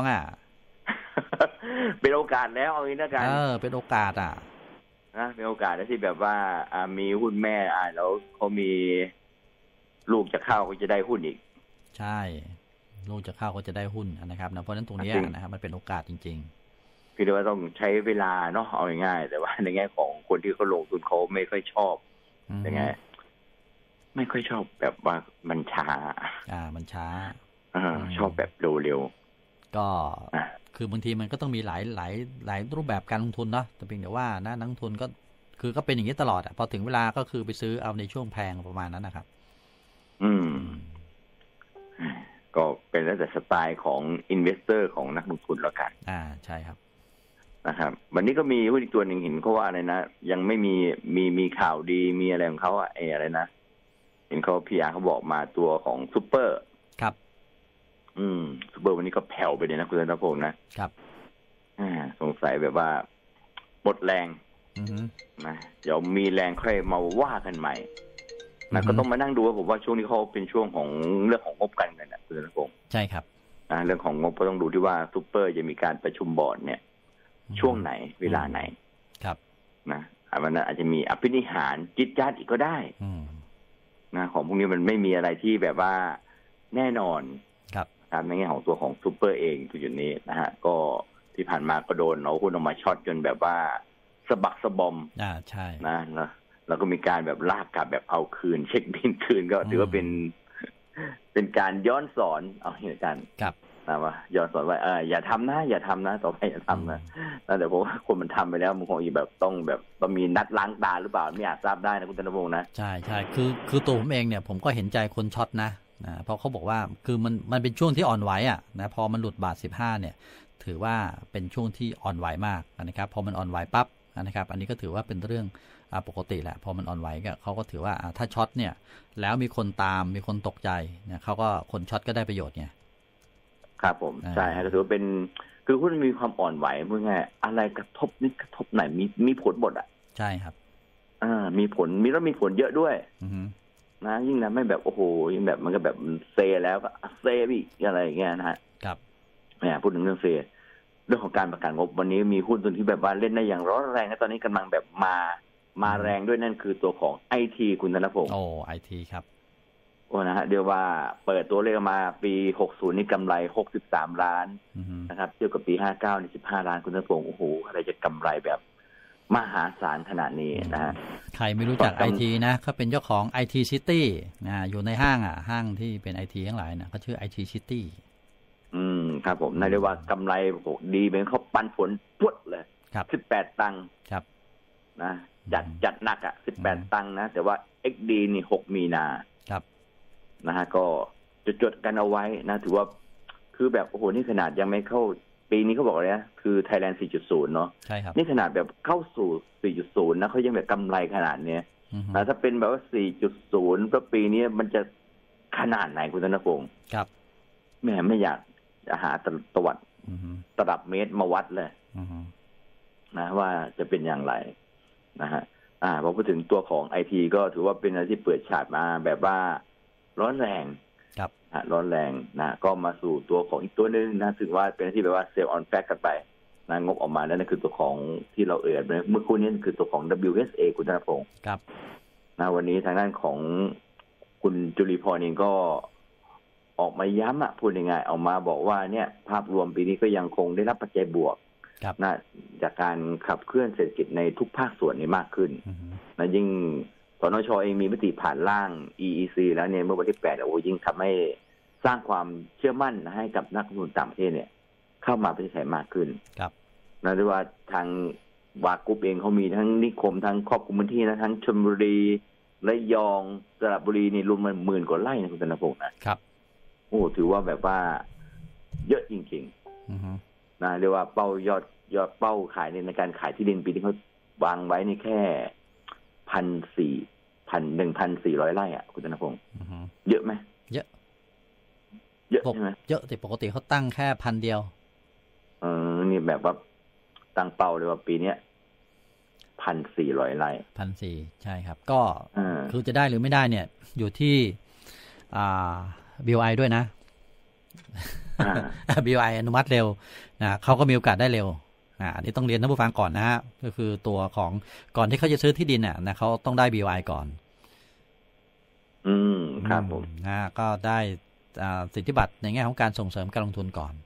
เป็นโอกาสแล้วเอางี้นะกันเป็นโอกาสนะเป็นโอกาสที่แบบว่ามีหุ้นแม่แล้วเขามีลูกจะเข้าก็จะได้หุ้นอีกใช่ลูกจะเข้าก็จะได้หุ้นนะครับเพราะฉะนั้นตรงนี้นะครับมันเป็นโอกาสจริงๆพี่เรียกว่าต้องใช้เวลาเนาะเอาง่ายๆแต่ว่าในแง่ของคนที่เขาลงทุนเขาไม่ค่อยชอบยังไงไม่ค่อยชอบแบบว่ามันช้ามันช้าชอบแบบเร็วๆก็คือบางทีมันก็ต้องมีหลายรูปแบบการลงทุนเนาะแต่เพียงแต่ว่านักลงทุนก็เป็นอย่างนี้ตลอดพอถึงเวลาก็คือไปซื้อเอาในช่วงแพงประมาณนั้นนะครับก็เป็นแล้วแต่สไตล์ของอินเวสเตอร์ของนักลงทุนแล้วกันใช่ครับนะครับวันนี้ก็มีหุ้นอีกตัวหนึ่งเห็นเขาว่าอะไรนะยังไม่มีข่าวดีมีอะไรของเขาอะไรนะเห็นเขาPRเขาบอกมาตัวของซุปเปอร์ครับซุปเปอร์วันนี้ก็แผ่วไปเลยนะคุณธนพงศ์นะครับสงสัยแบบว่าหมดแรงนะเดี๋ยวมีแรงค่อยมาว่ากันใหม่นะก็ต้องมานั่งดูว่าผมว่าช่วงนี้เขาเป็นช่วงของเรื่องของงบการเงินนะคุณธนพงศ์ใช่ครับเรื่องของงบก็ต้องดูที่ว่าซุปเปอร์จะมีการประชุมบอร์ดเนี่ยช่วงไหนเวลาไหนครับนะวันนั้นอาจจะมีอภินิหารจิตจัดอีกก็ได้นะของพวกนี้มันไม่มีอะไรที่แบบว่าแน่นอนครับในแง่ของตัวของซุปเปอร์เองจุดนี้นะฮะก็ที่ผ่านมาก็โดนเอาหุ้นออกมาช็อตจนแบบว่าสะบักสะบอมใช่นะแล้วก็มีการแบบลากกลับแบบเอาคืนเช็คบินคืนก็ถือว่าเป็นการย้อนสอนเอาเหตุการณ์นะว่าย้อนสอนว่าอย่าทำนะต่อไปอย่าทำนะแต่ผมว่าคนมันทำไปแล้วมันคงแบบต้องมีนัดล้างตาหรือเปล่าไม่อาจทราบได้นะคุณธนพงศ์นะใช่คือตัวผมเองเนี่ยผมก็เห็นใจคนช็อตนะเพราะเขาบอกว่าคือมันเป็นช่วงที่อ่อนไหวนะพอมันหลุดบาท15เนี่ยถือว่าเป็นช่วงที่อ่อนไหวมากนะครับพอมันอ่อนไหวปั๊บนะครับอันนี้ก็ถือว่าเป็นเรื่องปกติแหละพอมันอ่อนไหวก็เขาก็ถือว่าถ้าช็อตเนี่ยแล้วมีคนตามมีคนตกใจเนี่ยเขาก็คนช็อตก็ได้ประโยชน์ไงครับผมใช่ก็ถือว่าเป็นคือหุ้นมีความอ่อนไหวเมื่อไงอะไรกระทบนิดกระทบไหนมีผลหมดใช่ครับมีผลแล้วมีผลเยอะด้วยนะยิ่งนะไม่แบบโอ้โหยิ่งแบบมันก็แบบเซแล้วก็เซอีกอะไรอย่างเงี้ยนะฮะครับเนี่ยพูดถึงเรื่องเซเรื่องของการประกันงบวันนี้มีหุ้นตัวที่แบบว่าเล่นได้อย่างร้อนแรงและตอนนี้กำลังแบบมาแรงด้วยนั่นคือตัวของ IT คุณธนพงศ์ IT ครับนะฮะเดี๋ยวว่าเปิดตัวเลขมาปี60นี่กำไร63ล้านนะครับเทียบกับปี59นี่15ล้านคุณธนพงศ์โอ้โหอะไรจะกำไรแบบมหาศาลขนาดนี้นะฮะใครไม่รู้จัก IT นะเขาเป็นเจ้าของ IT City อยู่ในห้างที่เป็น IT ทั้งหลายนะเขาชื่อ IT City ครับผมนั่นเรียกว่ากำไรดีเป็นเขาปันผลพุดเลย18ตังค์ครับนะจัดหนัก18ตังค์นะแต่ว่า XD นี่6มีนาครับนะฮะก็จดกันเอาไว้นะถือว่าคือแบบโอ้โหนี่ขนาดยังไม่เข้าปีนี้เขาบอกเลยนะคือ Thailand 4.0 เนาะใช่ครับนี่ขนาดแบบเข้าสู่ 4.0 นะเขายังแบบกำไรขนาดนี้นะถ้าเป็นแบบว่า 4.0 ก็ปีนี้มันจะขนาดไหนคุณธนพงศ์ครับแม่ไม่อยากจะหาตวัดตลับเมตรมาวัดเลยนะว่าจะเป็นอย่างไรนะฮะพอพูดถึงตัวของ IT ก็ถือว่าเป็นอะไรที่เปิดฉากมาแบบว่าร้อนแรงครับร้อนแรงนะก็มาสู่ตัวของอีกตัวนึงนะถือว่าเป็นที่แบบว่าเซลล์ออนแฟกกันไปนะงบออกมาแล้วนั่นคือตัวของที่เราเอ่ยเมื่อคู่นี้คือตัวของ WSA คุณธนพงศ์ครับนะวันนี้ทางด้านของคุณจุลีพรเองก็ออกมาย้ำพูดยังไงออกมาบอกว่าเนี่ยภาพรวมปีนี้ก็ยังคงได้รับปัจจัยบวกนะจากการขับเคลื่อนเศรษฐกิจในทุกภาคส่วนนี้มากขึ้นนะยิ่งสนช.เองมีมติผ่านร่าง EEC แล้วเนี่ยเมื่อวันที่8ยิ่งทำให้สร้างความเชื่อมั่นให้กับนักลงทุนต่างประเทศเนี่ยเข้ามาประเทศไทยมากขึ้นครับนะด้วยว่าทางวากรุ๊ปเองเขามีทั้งนิคมทั้งครอบคลุมพื้นที่นะทั้งชลบุรีระยองสระบุรีนี่รวมมัน10,000 กว่าไร่นะคุณธนพงศ์นะครับโอ้ถือว่าแบบว่าเยอะจริงๆนะเรียกว่าเป้ายอดเป้าขายในการขายที่ดินปีที่เขาวางไว้นี่แค่1,400 ไร่อ่ะคุณธนพงศ์เยอะไหมเยอะใช่ไหมเยอะแต่ปกติเขาตั้งแค่1,000 เดียวนี่แบบว่าตั้งเป้าเลยว่าปีนี้1,400 ไร่ 1,400ใช่ครับก็คือจะได้หรือไม่ได้เนี่ยอยู่ที่BOI ด้วยนะBOI อนุมัติเร็วนะเขาก็มีโอกาสได้เร็วอันนี้ต้องเรียนท่านผู้ฟังก่อนนะฮะก็คือตัวของก่อนที่เขาจะซื้อที่ดินนะเขาต้องได้ BOI ก่อนครับผมก็ได้สิทธิบัตรในแง่ของการส่งเสริมการลงทุนก่อน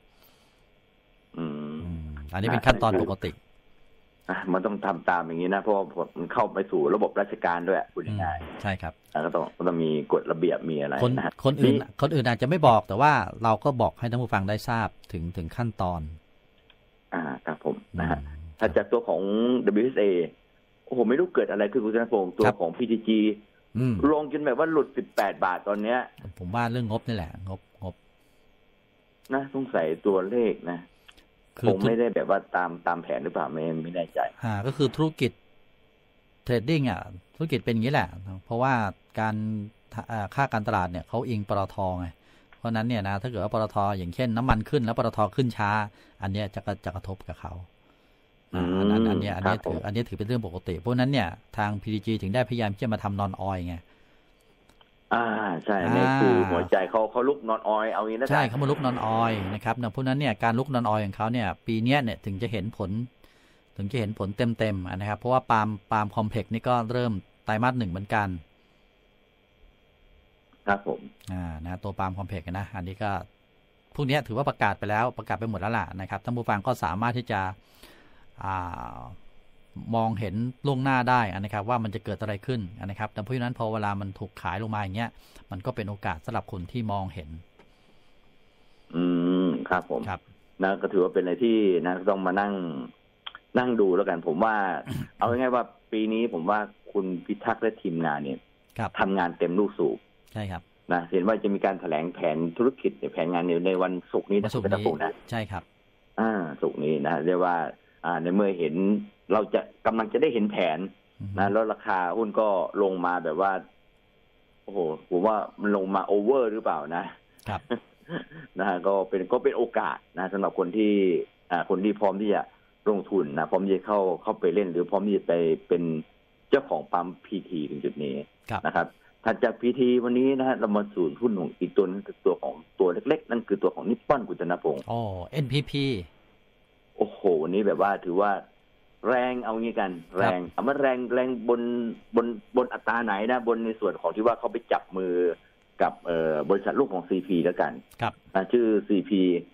อันนี้เป็นขั้นตอนปกติมันต้องทำตามอย่างนี้นะเพราะมันเข้าไปสู่ระบบราชการด้วยพูดง่ายๆใช่ครับก็ต้องมีกฎระเบียบมีอะไรคนอื่นอาจจะไม่บอกแต่ว่าเราก็บอกให้ท่านผู้ฟังได้ทราบถึงขั้นตอนครับผมนะฮะถ้าจากตัวของ WSA โอ้โหไม่รู้เกิดอะไรขึ้นคุณธนพงศ์ตัวของ PTG ลงจนแบบว่าหลุด18 บาทตอนเนี้ยผมว่าเรื่องงบนี่แหละงบนะสงสัยตัวเลขนะคงไม่ได้แบบว่าตามแผนหรือเปล่าไม่แน่ใจก็คือธุรกิจเทรดดิ้งธุรกิจเป็นอย่างนี้แหละเพราะว่าการค่าการตลาดเนี่ยเขาอิงปตท.ไงเพราะนั้นเนี่ยนะถ้าเกิดว่าปตท.อย่างเช่นน้ำมันขึ้นแล้วปตท.ขึ้นช้าอันนี้จะกระทบกับเขาอันนี้ถือเป็นเรื่องปกติเพราะนั้นเนี่ยทาง PTG ถึงได้พยายามที่จะมาทำนอนออยไงใช่นี่คือหัวใจเขาลุกนอนออยเอางี้นะใช่เขามาลุกนอนออยนะครับเพราะนั้นเนี่ยการลุกนอนออยของเขาเนี่ยปีนี้เนี่ยถึงจะเห็นผลเต็มนะครับเพราะว่าปาล์มคอมเพล็กซ์นี่ก็เริ่มไตรมาส 1เหมือนกันครับผมนะตัวปาล์มคอมเพล็กซ์นะอันนี้ก็พวกนี้ถือว่าประกาศไปหมดแล้วล่ะนะครับท่านผู้ฟังก็สามารถที่จะมองเห็นล่วงหน้าได้นะครับว่ามันจะเกิดอะไรขึ้นนะครับแต่เพราะฉะนั้นพอเวลามันถูกขายลงมาอย่างเงี้ยมันก็เป็นโอกาสสำหรับคนที่มองเห็นครับผมครับนะก็ถือว่าเป็นอะไรที่นะต้องมานั่งดูแล้วกันผมว่า เอาง่ายๆว่าปีนี้ผมว่าคุณพิทักษ์และทีมงานเนี่ยทำงานเต็มลูกสูบใช่ครับนะเห็นว่าจะมีการแถลงแผนธุรกิจแผนงานในวันศุกร์นี้นะคุณธนนะใช่ครับศุกร์นี้นะเรียกว่าในเมื่อเห็นเราจะกำลังจะได้เห็นแผนนะแล้วราคาหุ้นก็ลงมาแบบว่าโอ้โหผมว่ามันลงมาโอเวอร์หรือเปล่านะครับนะฮะก็เป็นโอกาสนะสำหรับคนที่พร้อมที่จะลงทุนนะพร้อมที่จะเข้าไปเล่นหรือพร้อมที่จะไปเป็นเจ้าของปั๊ม PT ถึงจุดนี้นะครับถัดจาก PT วันนี้นะฮะเรามาสู่หุ้นของอีกตัวนึงตัวของตัวเล็กๆนั่นคือตัวของนิปปอนกุญนพงศ์ NPP โอ้โหวันนี้แบบว่าถือว่าแรงเอางี้กันแรงเอามาแรงบนอัตราไหนนะบนในส่วนของที่ว่าเขาไปจับมือกับบริษัทลูกของ CP แล้วกันชื่อ CP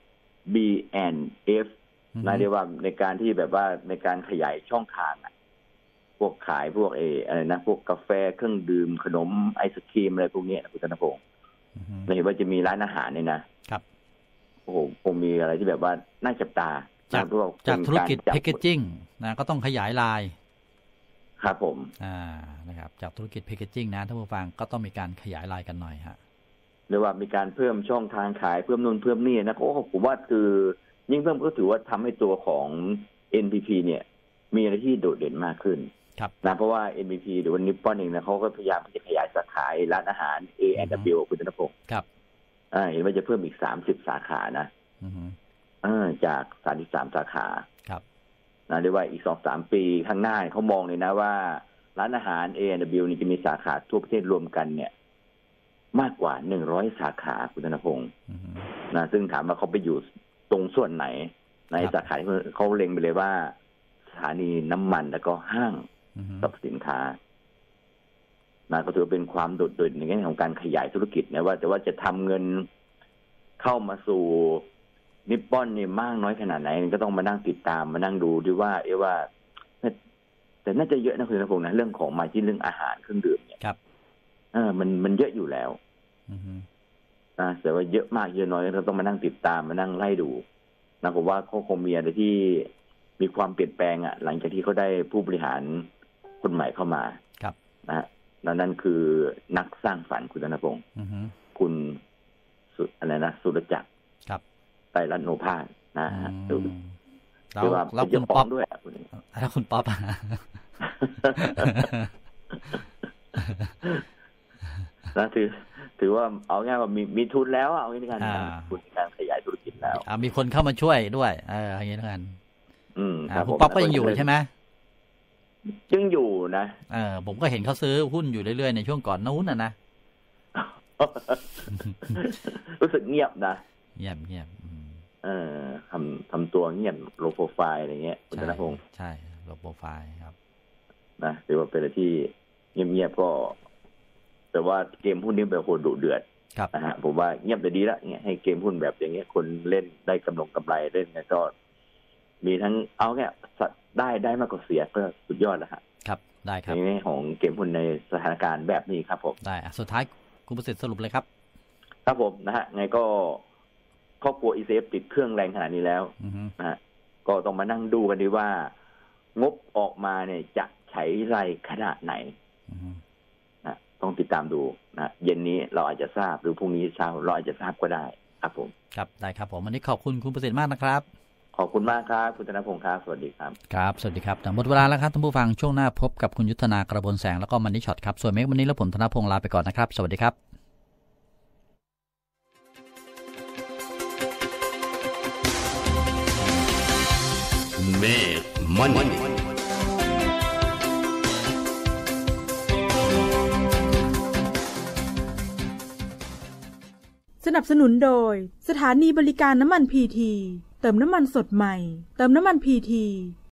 B&F นะเรียกว่าในการที่แบบว่าในการขยายช่องทางพวกขายพวกอะไรนะพวกกาแฟเครื่องดื่มขนมไอศครีมอะไรพวกนี้คุณธนพงศ์ไม่เห็นว่าจะมีร้านอาหารเนี่ยนะครับโอ้โหคงมีอะไรที่แบบว่าน่าจับตาจากธุรกิจแพคเกจจิ้งนะก็ต้องขยายลายครับผมนะครับจากธุรกิจแพคเกจจิ้งนะท่านผู้ฟังก็ต้องมีการขยายลายกันหน่อยฮะหรือว่ามีการเพิ่มช่องทางขายเพิ่มนู่นเพิ่มนี่นะผมว่าคือยิ่งเพิ่มก็ถือว่าทำให้ตัวของ NPP เนี่ยมีอะไรที่โดดเด่นมากขึ้นนะเพราะว่า NPP หรือว่านิปปอนเองนะเขาก็พยายามที่จะขยายสาขาร้านอาหาร A&W คุณธนพงศ์ครับเห็นว่าจะเพิ่มอีก30 สาขานะจาก33 สาขาครับนะเรียกว่าอีก 2-3 ปีข้างหน้าเขามองเลยนะว่าร้านอาหาร A&W นี่จะมีสาขาทั่วประเทศรวมกันเนี่ยมากกว่า100 สาขาคุณธนพงศ์นะซึ่งถามว่าเขาไปอยู่ตรงส่วนไหนในสาขาที่เขาเล็งไปเลยว่าสถานีน้ำมันแล้วก็ห้างสรรพสินค้านะก็ถือเป็นความโดดเด่นในแง่ของการขยายธุรกิจนะว่าแต่ว่าจะทำเงินเข้ามาสู่นิปปอนนี่มากน้อยขนาดไหนก็ต้องมานั่งติดตามมานั่งดูด้วยว่าว่าแต่น่าจะเยอะนะคุณธนพงศ์นะเรื่องของมาจิ้นเรื่องอาหารเครื่องดื่มเนี่ยครับมันเยอะอยู่แล้วนะแต่ว่าเยอะมากเยอะน้อยเราต้องมานั่งติดตามมานั่งไล่ดูนะผมว่าเขาคงมีอะไรที่มีความเปลี่ยนแปลงหลังจากที่เขาได้ผู้บริหารคนใหม่เข้ามาครับนะนั่นคือนักสร้างสรรค์คุณธนพงศ์คุณอะไรนะสุรจักรครับไตรรัตน์โนภาสนะฮะแล้วคุณป๊อปด้วยแล้วคุณป๊อปนะถือว่าเอาง่ายว่ามีทุนแล้วเอางี้ในการขยายธุรกิจแล้วมีคนเข้ามาช่วยด้วยอย่างนี้กันคุณป๊อปก็ยังอยู่ใช่ไหมยังอยู่นะผมก็เห็นเขาซื้อหุ้นอยู่เรื่อยๆในช่วงก่อนนู้นนะรู้สึกเงียบนะเงียบทำตัวเงียบโลโปรไฟล์อะไรเงี้ยคุณธนพงศ์ใช่โลโปรไฟล์ครับนะถือว่าเป็นอะไรที่เงียบๆก็แต่ว่าเกมหุ้นนี้แบบโหดดุเดือดนะฮะผมว่าเงียบแต่ดีละเนี่ยให้เกมหุ้นแบบอย่างเงี้ยคนเล่นได้กำไรเล่นไงก็มีทั้งเอาแค่ได้มากกว่าเสียก็สุดยอดแล้วครับได้ครับในแง่ของเกมหุ้นในสถานการณ์แบบนี้ครับผมได้สุดท้ายคุณประสิทธิ์สรุปเลยครับครับผมนะฮะไงก็ครอบครัว ECF ติดเครื่องแรงขนาดนี้แล้วนะฮะก็ต้องมานั่งดูกันดีว่างบออกมาเนี่ยจะใช้ไรขนาดไหนนะต้องติดตามดูนะเย็นนี้เราอาจจะทราบหรือพรุ่งนี้เช้าเราอาจจะทราบก็ได้ครับผมครับได้ครับผมวันนี้ขอบคุณคุณประสิทธิ์มากนะครับขอบคุณมากครับคุณธนพงศ์ครับสวัสดีครับครับสวัสดีครับหมดเวลาแล้วครับท่านผู้ฟังช่วงหน้าพบกับคุณยุทธนากระบวนแสงแล้วก็มันนี่ช็อตครับส่วนเมฆวันนี้และผมธนพงศ์ลาไปก่อนนะครับสวัสดีครับเมฆมันสนับสนุนโดยสถานีบริการน้ำมันพีทีเติมน้ำมันสดใหม่เติมน้ำมันพีที